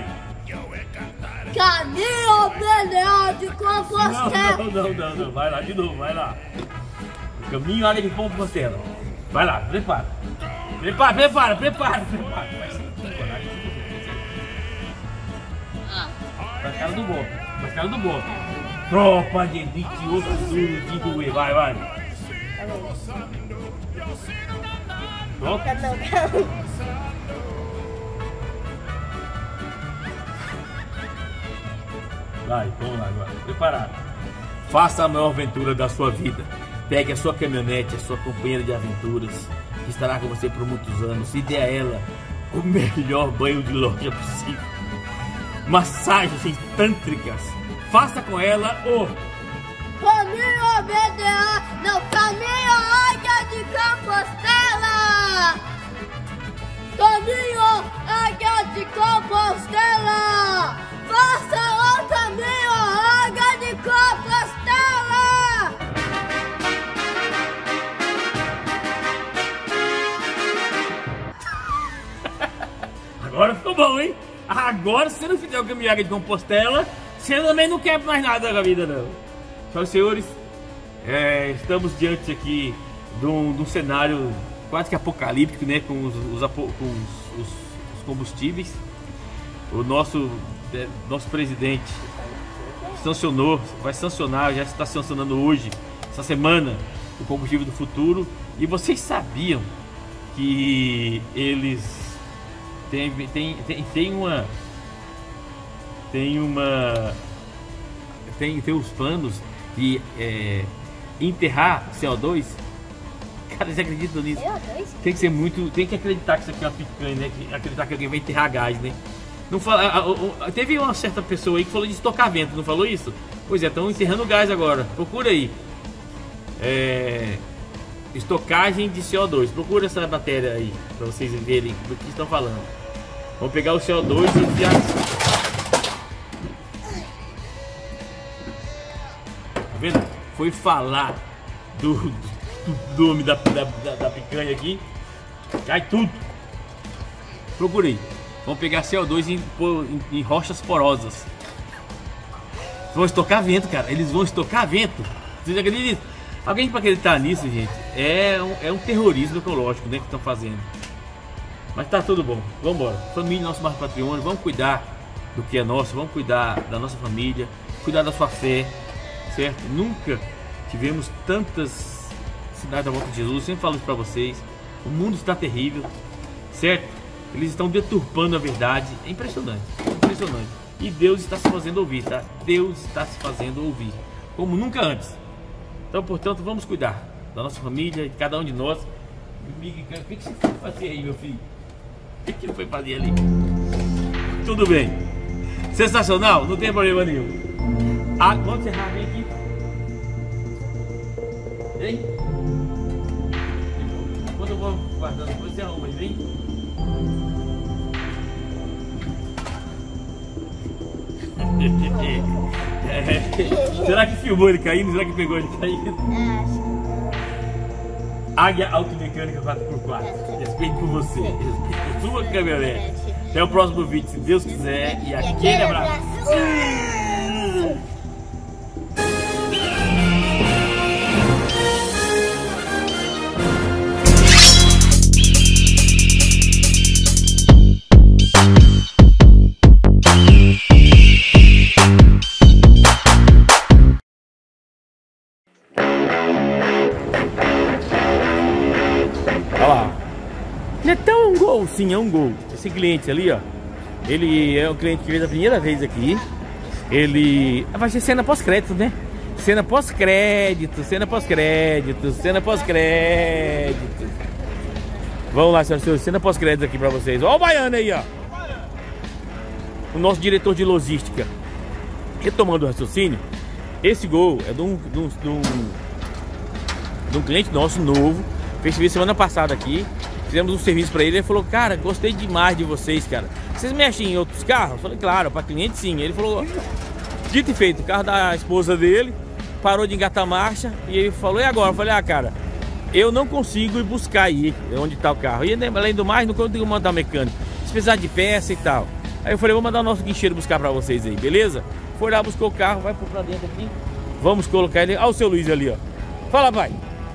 Caminho B D A de Compostela. Não, não, não, não, não. Vai lá, de novo, vai lá. Caminho Águia de Compostela. Vai lá, prepara. Prepara, prepara, prepara, prepara. Vai ser Vai cara do Bob. Vai cara do Bob. Tropa de elite, outro de doer. Vai, vai. Pronto? Vai, vamos lá agora. Preparado. Faça a maior aventura da sua vida. Pegue a sua caminhonete, a sua companheira de aventuras, que estará com você por muitos anos, e dê a ela o melhor banho de loja possível. Massagens tântricas. Faça com ela o Caminho B D A, não, Caminho Águia de Compostela. Caminho Águia de Compostela. Faça o Caminho Águia de Compostela. Agora ficou bom. agora, se você não fizer o caminhada de Compostela, você também não quer mais nada da vida, não. Senhoras e senhores, é, estamos diante aqui de um, de um cenário quase que apocalíptico, né? Com os, os, com os, os, os combustíveis. O nosso, é, nosso presidente sancionou, vai sancionar, já está sancionando hoje, essa semana, o combustível do futuro. E vocês sabiam que eles têm, tem, tem, tem uma tem uma tem, tem os planos de é, enterrar C O dois. Cara, você acredita nisso? Tem que ser muito, tem que acreditar que isso aqui é uma picanha, né? Acreditar que alguém vai enterrar gás, né? Não fala, teve uma certa pessoa aí que falou de estocar vento, não falou isso? Pois é, estão enterrando gás agora. Procura aí. É, estocagem de C O dois. Procura essa matéria aí para vocês verem do que estão falando. Vamos pegar o C O dois e enfiar. Tá vendo? Foi falar do, do, do nome da, da, da, da picanha aqui. Cai tudo. Procura aí. Vão pegar C O dois em, em, em rochas porosas. Vão estocar vento, cara. Eles vão estocar vento. Vocês acreditam nisso? Alguém para acreditar nisso, gente, é um, é um terrorismo ecológico, né, que estão fazendo. Mas tá tudo bom. Vamos embora. Família, nosso mar patrimônio. Vamos cuidar do que é nosso. Vamos cuidar da nossa família. Cuidar da sua fé. Certo? Nunca tivemos tantas cidades à volta de Jesus. Eu sempre falo isso para vocês. O mundo está terrível. Certo? Eles estão deturpando a verdade. É impressionante, é impressionante. E Deus está se fazendo ouvir, tá? Deus está se fazendo ouvir, como nunca antes. Então, portanto, vamos cuidar da nossa família, de cada um de nós. O que você foi fazer aí, meu filho? O que você foi fazer ali? Tudo bem. Sensacional? Não tem problema nenhum. Ah, vamos encerrar, vem aqui. Vem. Quando eu vou guardando, depois você arruma, vem. É. Será que filmou ele caindo? Será que pegou ele caindo? Águia Automecânica quatro por quatro. Respeito por você, respeito por sua caminhonete. Até o próximo vídeo, se Deus quiser. E aquele abraço. Netão é um gol, sim, é um gol. Esse cliente ali, ó, ele é um cliente que veio da primeira vez aqui. Ele vai ser cena pós-crédito, né? Cena pós-crédito, cena pós-crédito, cena pós-crédito. Vamos lá, senhoras e senhores, cena pós-crédito aqui pra vocês. Ó o baiano aí, ó. O nosso diretor de logística. Retomando o raciocínio, esse gol é de um, de um, de um, de um cliente nosso novo. Fez serviço semana passada aqui. Fizemos um serviço pra ele, ele falou, cara, gostei demais de vocês, cara. Vocês mexem em outros carros? Eu falei, claro, pra cliente sim. Ele falou, dito e feito, o carro da esposa dele parou de engatar a marcha. E ele falou, e agora? Eu falei, ah, cara, eu não consigo ir buscar aí onde tá o carro. E além do mais, não consigo mandar o mecânico. Se precisar de peça e tal. Aí eu falei, vou mandar o nosso guincheiro buscar pra vocês aí, beleza? Foi lá, buscou o carro, vai pra dentro aqui. Vamos colocar ele. Olha o seu Luiz ali, ó. Fala, pai.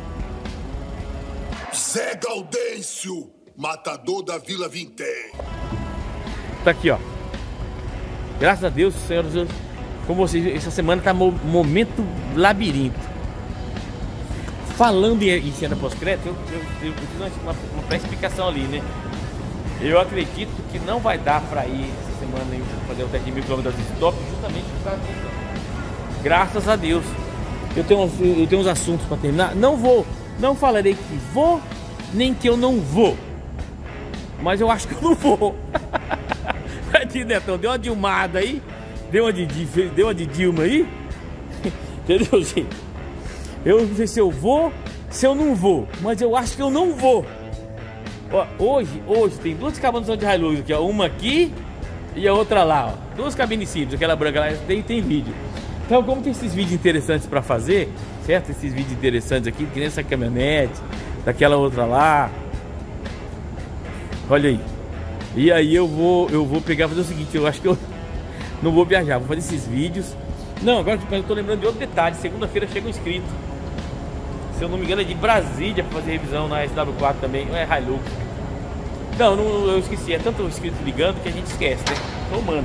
Zé Gaudêncio, matador da Vila Vintém. Tá aqui, ó. Graças a Deus, senhoras e senhores, como vocês, essa semana tá mo momento labirinto. Falando em, em cena pós-crédito, eu, eu, eu, eu fiz uma, uma pré-explicação ali, né? Eu acredito que não vai dar pra ir essa semana aí, fazer o teste de mil quilômetros de stop, justamente por causa disso. Graças a Deus. Eu tenho, eu tenho uns assuntos pra terminar. Não vou. Não falarei que vou, nem que eu não vou. Mas eu acho que eu não vou. Netão, deu uma Dilmada aí. Deu uma de, deu uma de Dilma aí. Entendeu, gente? Eu não sei se eu vou, se eu não vou. Mas eu acho que eu não vou. Ó, hoje, hoje tem duas cabanas de Hilux aqui, ó. Uma aqui e a outra lá, ó. Duas cabines simples, aquela branca lá, tem, tem vídeo. Então, como tem esses vídeos interessantes pra fazer, certo? Esses vídeos interessantes aqui, que nem essa caminhonete, daquela outra lá. Olha aí. E aí eu vou, eu vou pegar e fazer o seguinte, eu acho que eu não vou viajar, vou fazer esses vídeos. Não, agora eu tô lembrando de outro detalhe, segunda-feira chega um inscrito. Se eu não me engano é de Brasília pra fazer revisão na S W quatro também, não é Hilux. Não, não, eu esqueci, é tanto inscrito ligando que a gente esquece, né? Então, mano.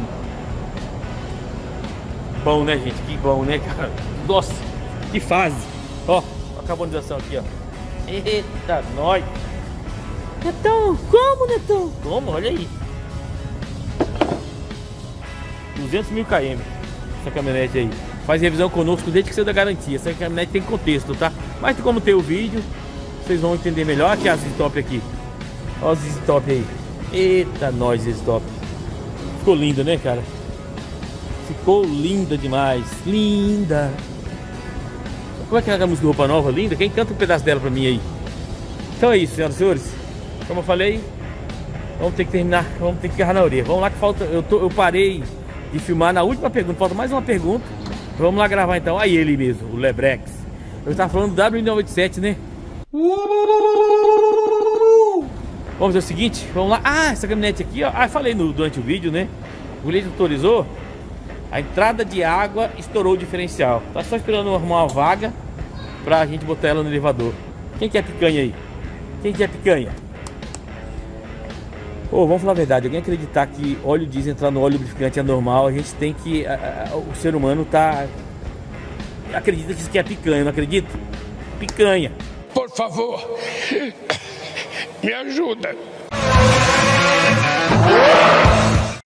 Bom, né, gente? Que bom, né, cara? Nossa, que fase. Ó, a carbonização aqui, ó. Eita, nós. Netão, como, Netão? Como? Olha aí. duzentos mil quilômetros essa caminhonete aí. Faz revisão conosco desde que você dá garantia. Essa caminhonete tem contexto, tá? Mas como tem o vídeo, vocês vão entender melhor. Aqui as Z-Top aqui. Olha os Z-Top aí. Eita, nós Z-Top. Ficou linda, né, cara? Ficou linda demais. Linda. Como é que é a música de Roupa Nova? Linda? Quem canta um pedaço dela pra mim aí? Então é isso, senhoras e senhores. Como eu falei, vamos ter que terminar. Vamos ter que agarrar na orelha. Vamos lá que falta. Eu, tô, eu parei de filmar na última pergunta. Falta mais uma pergunta. Vamos lá gravar então. Aí ele mesmo, o Lebrex. Eu estava falando do W nove oito sete, né? Vamos fazer o seguinte, vamos lá. Ah, essa caminhonete aqui, ó. Ah, falei no, durante o vídeo, né? O cliente autorizou. A entrada de água estourou o diferencial. Tá só esperando arrumar uma vaga pra gente botar ela no elevador. Quem quer picanha aí? Quem quer picanha? Ô, oh, vamos falar a verdade. Alguém acreditar que óleo diesel entrar no óleo lubrificante é normal, a gente tem que... A, a, o ser humano tá... Acredita que isso aqui é picanha, não acredita? Picanha. Por favor, me ajuda.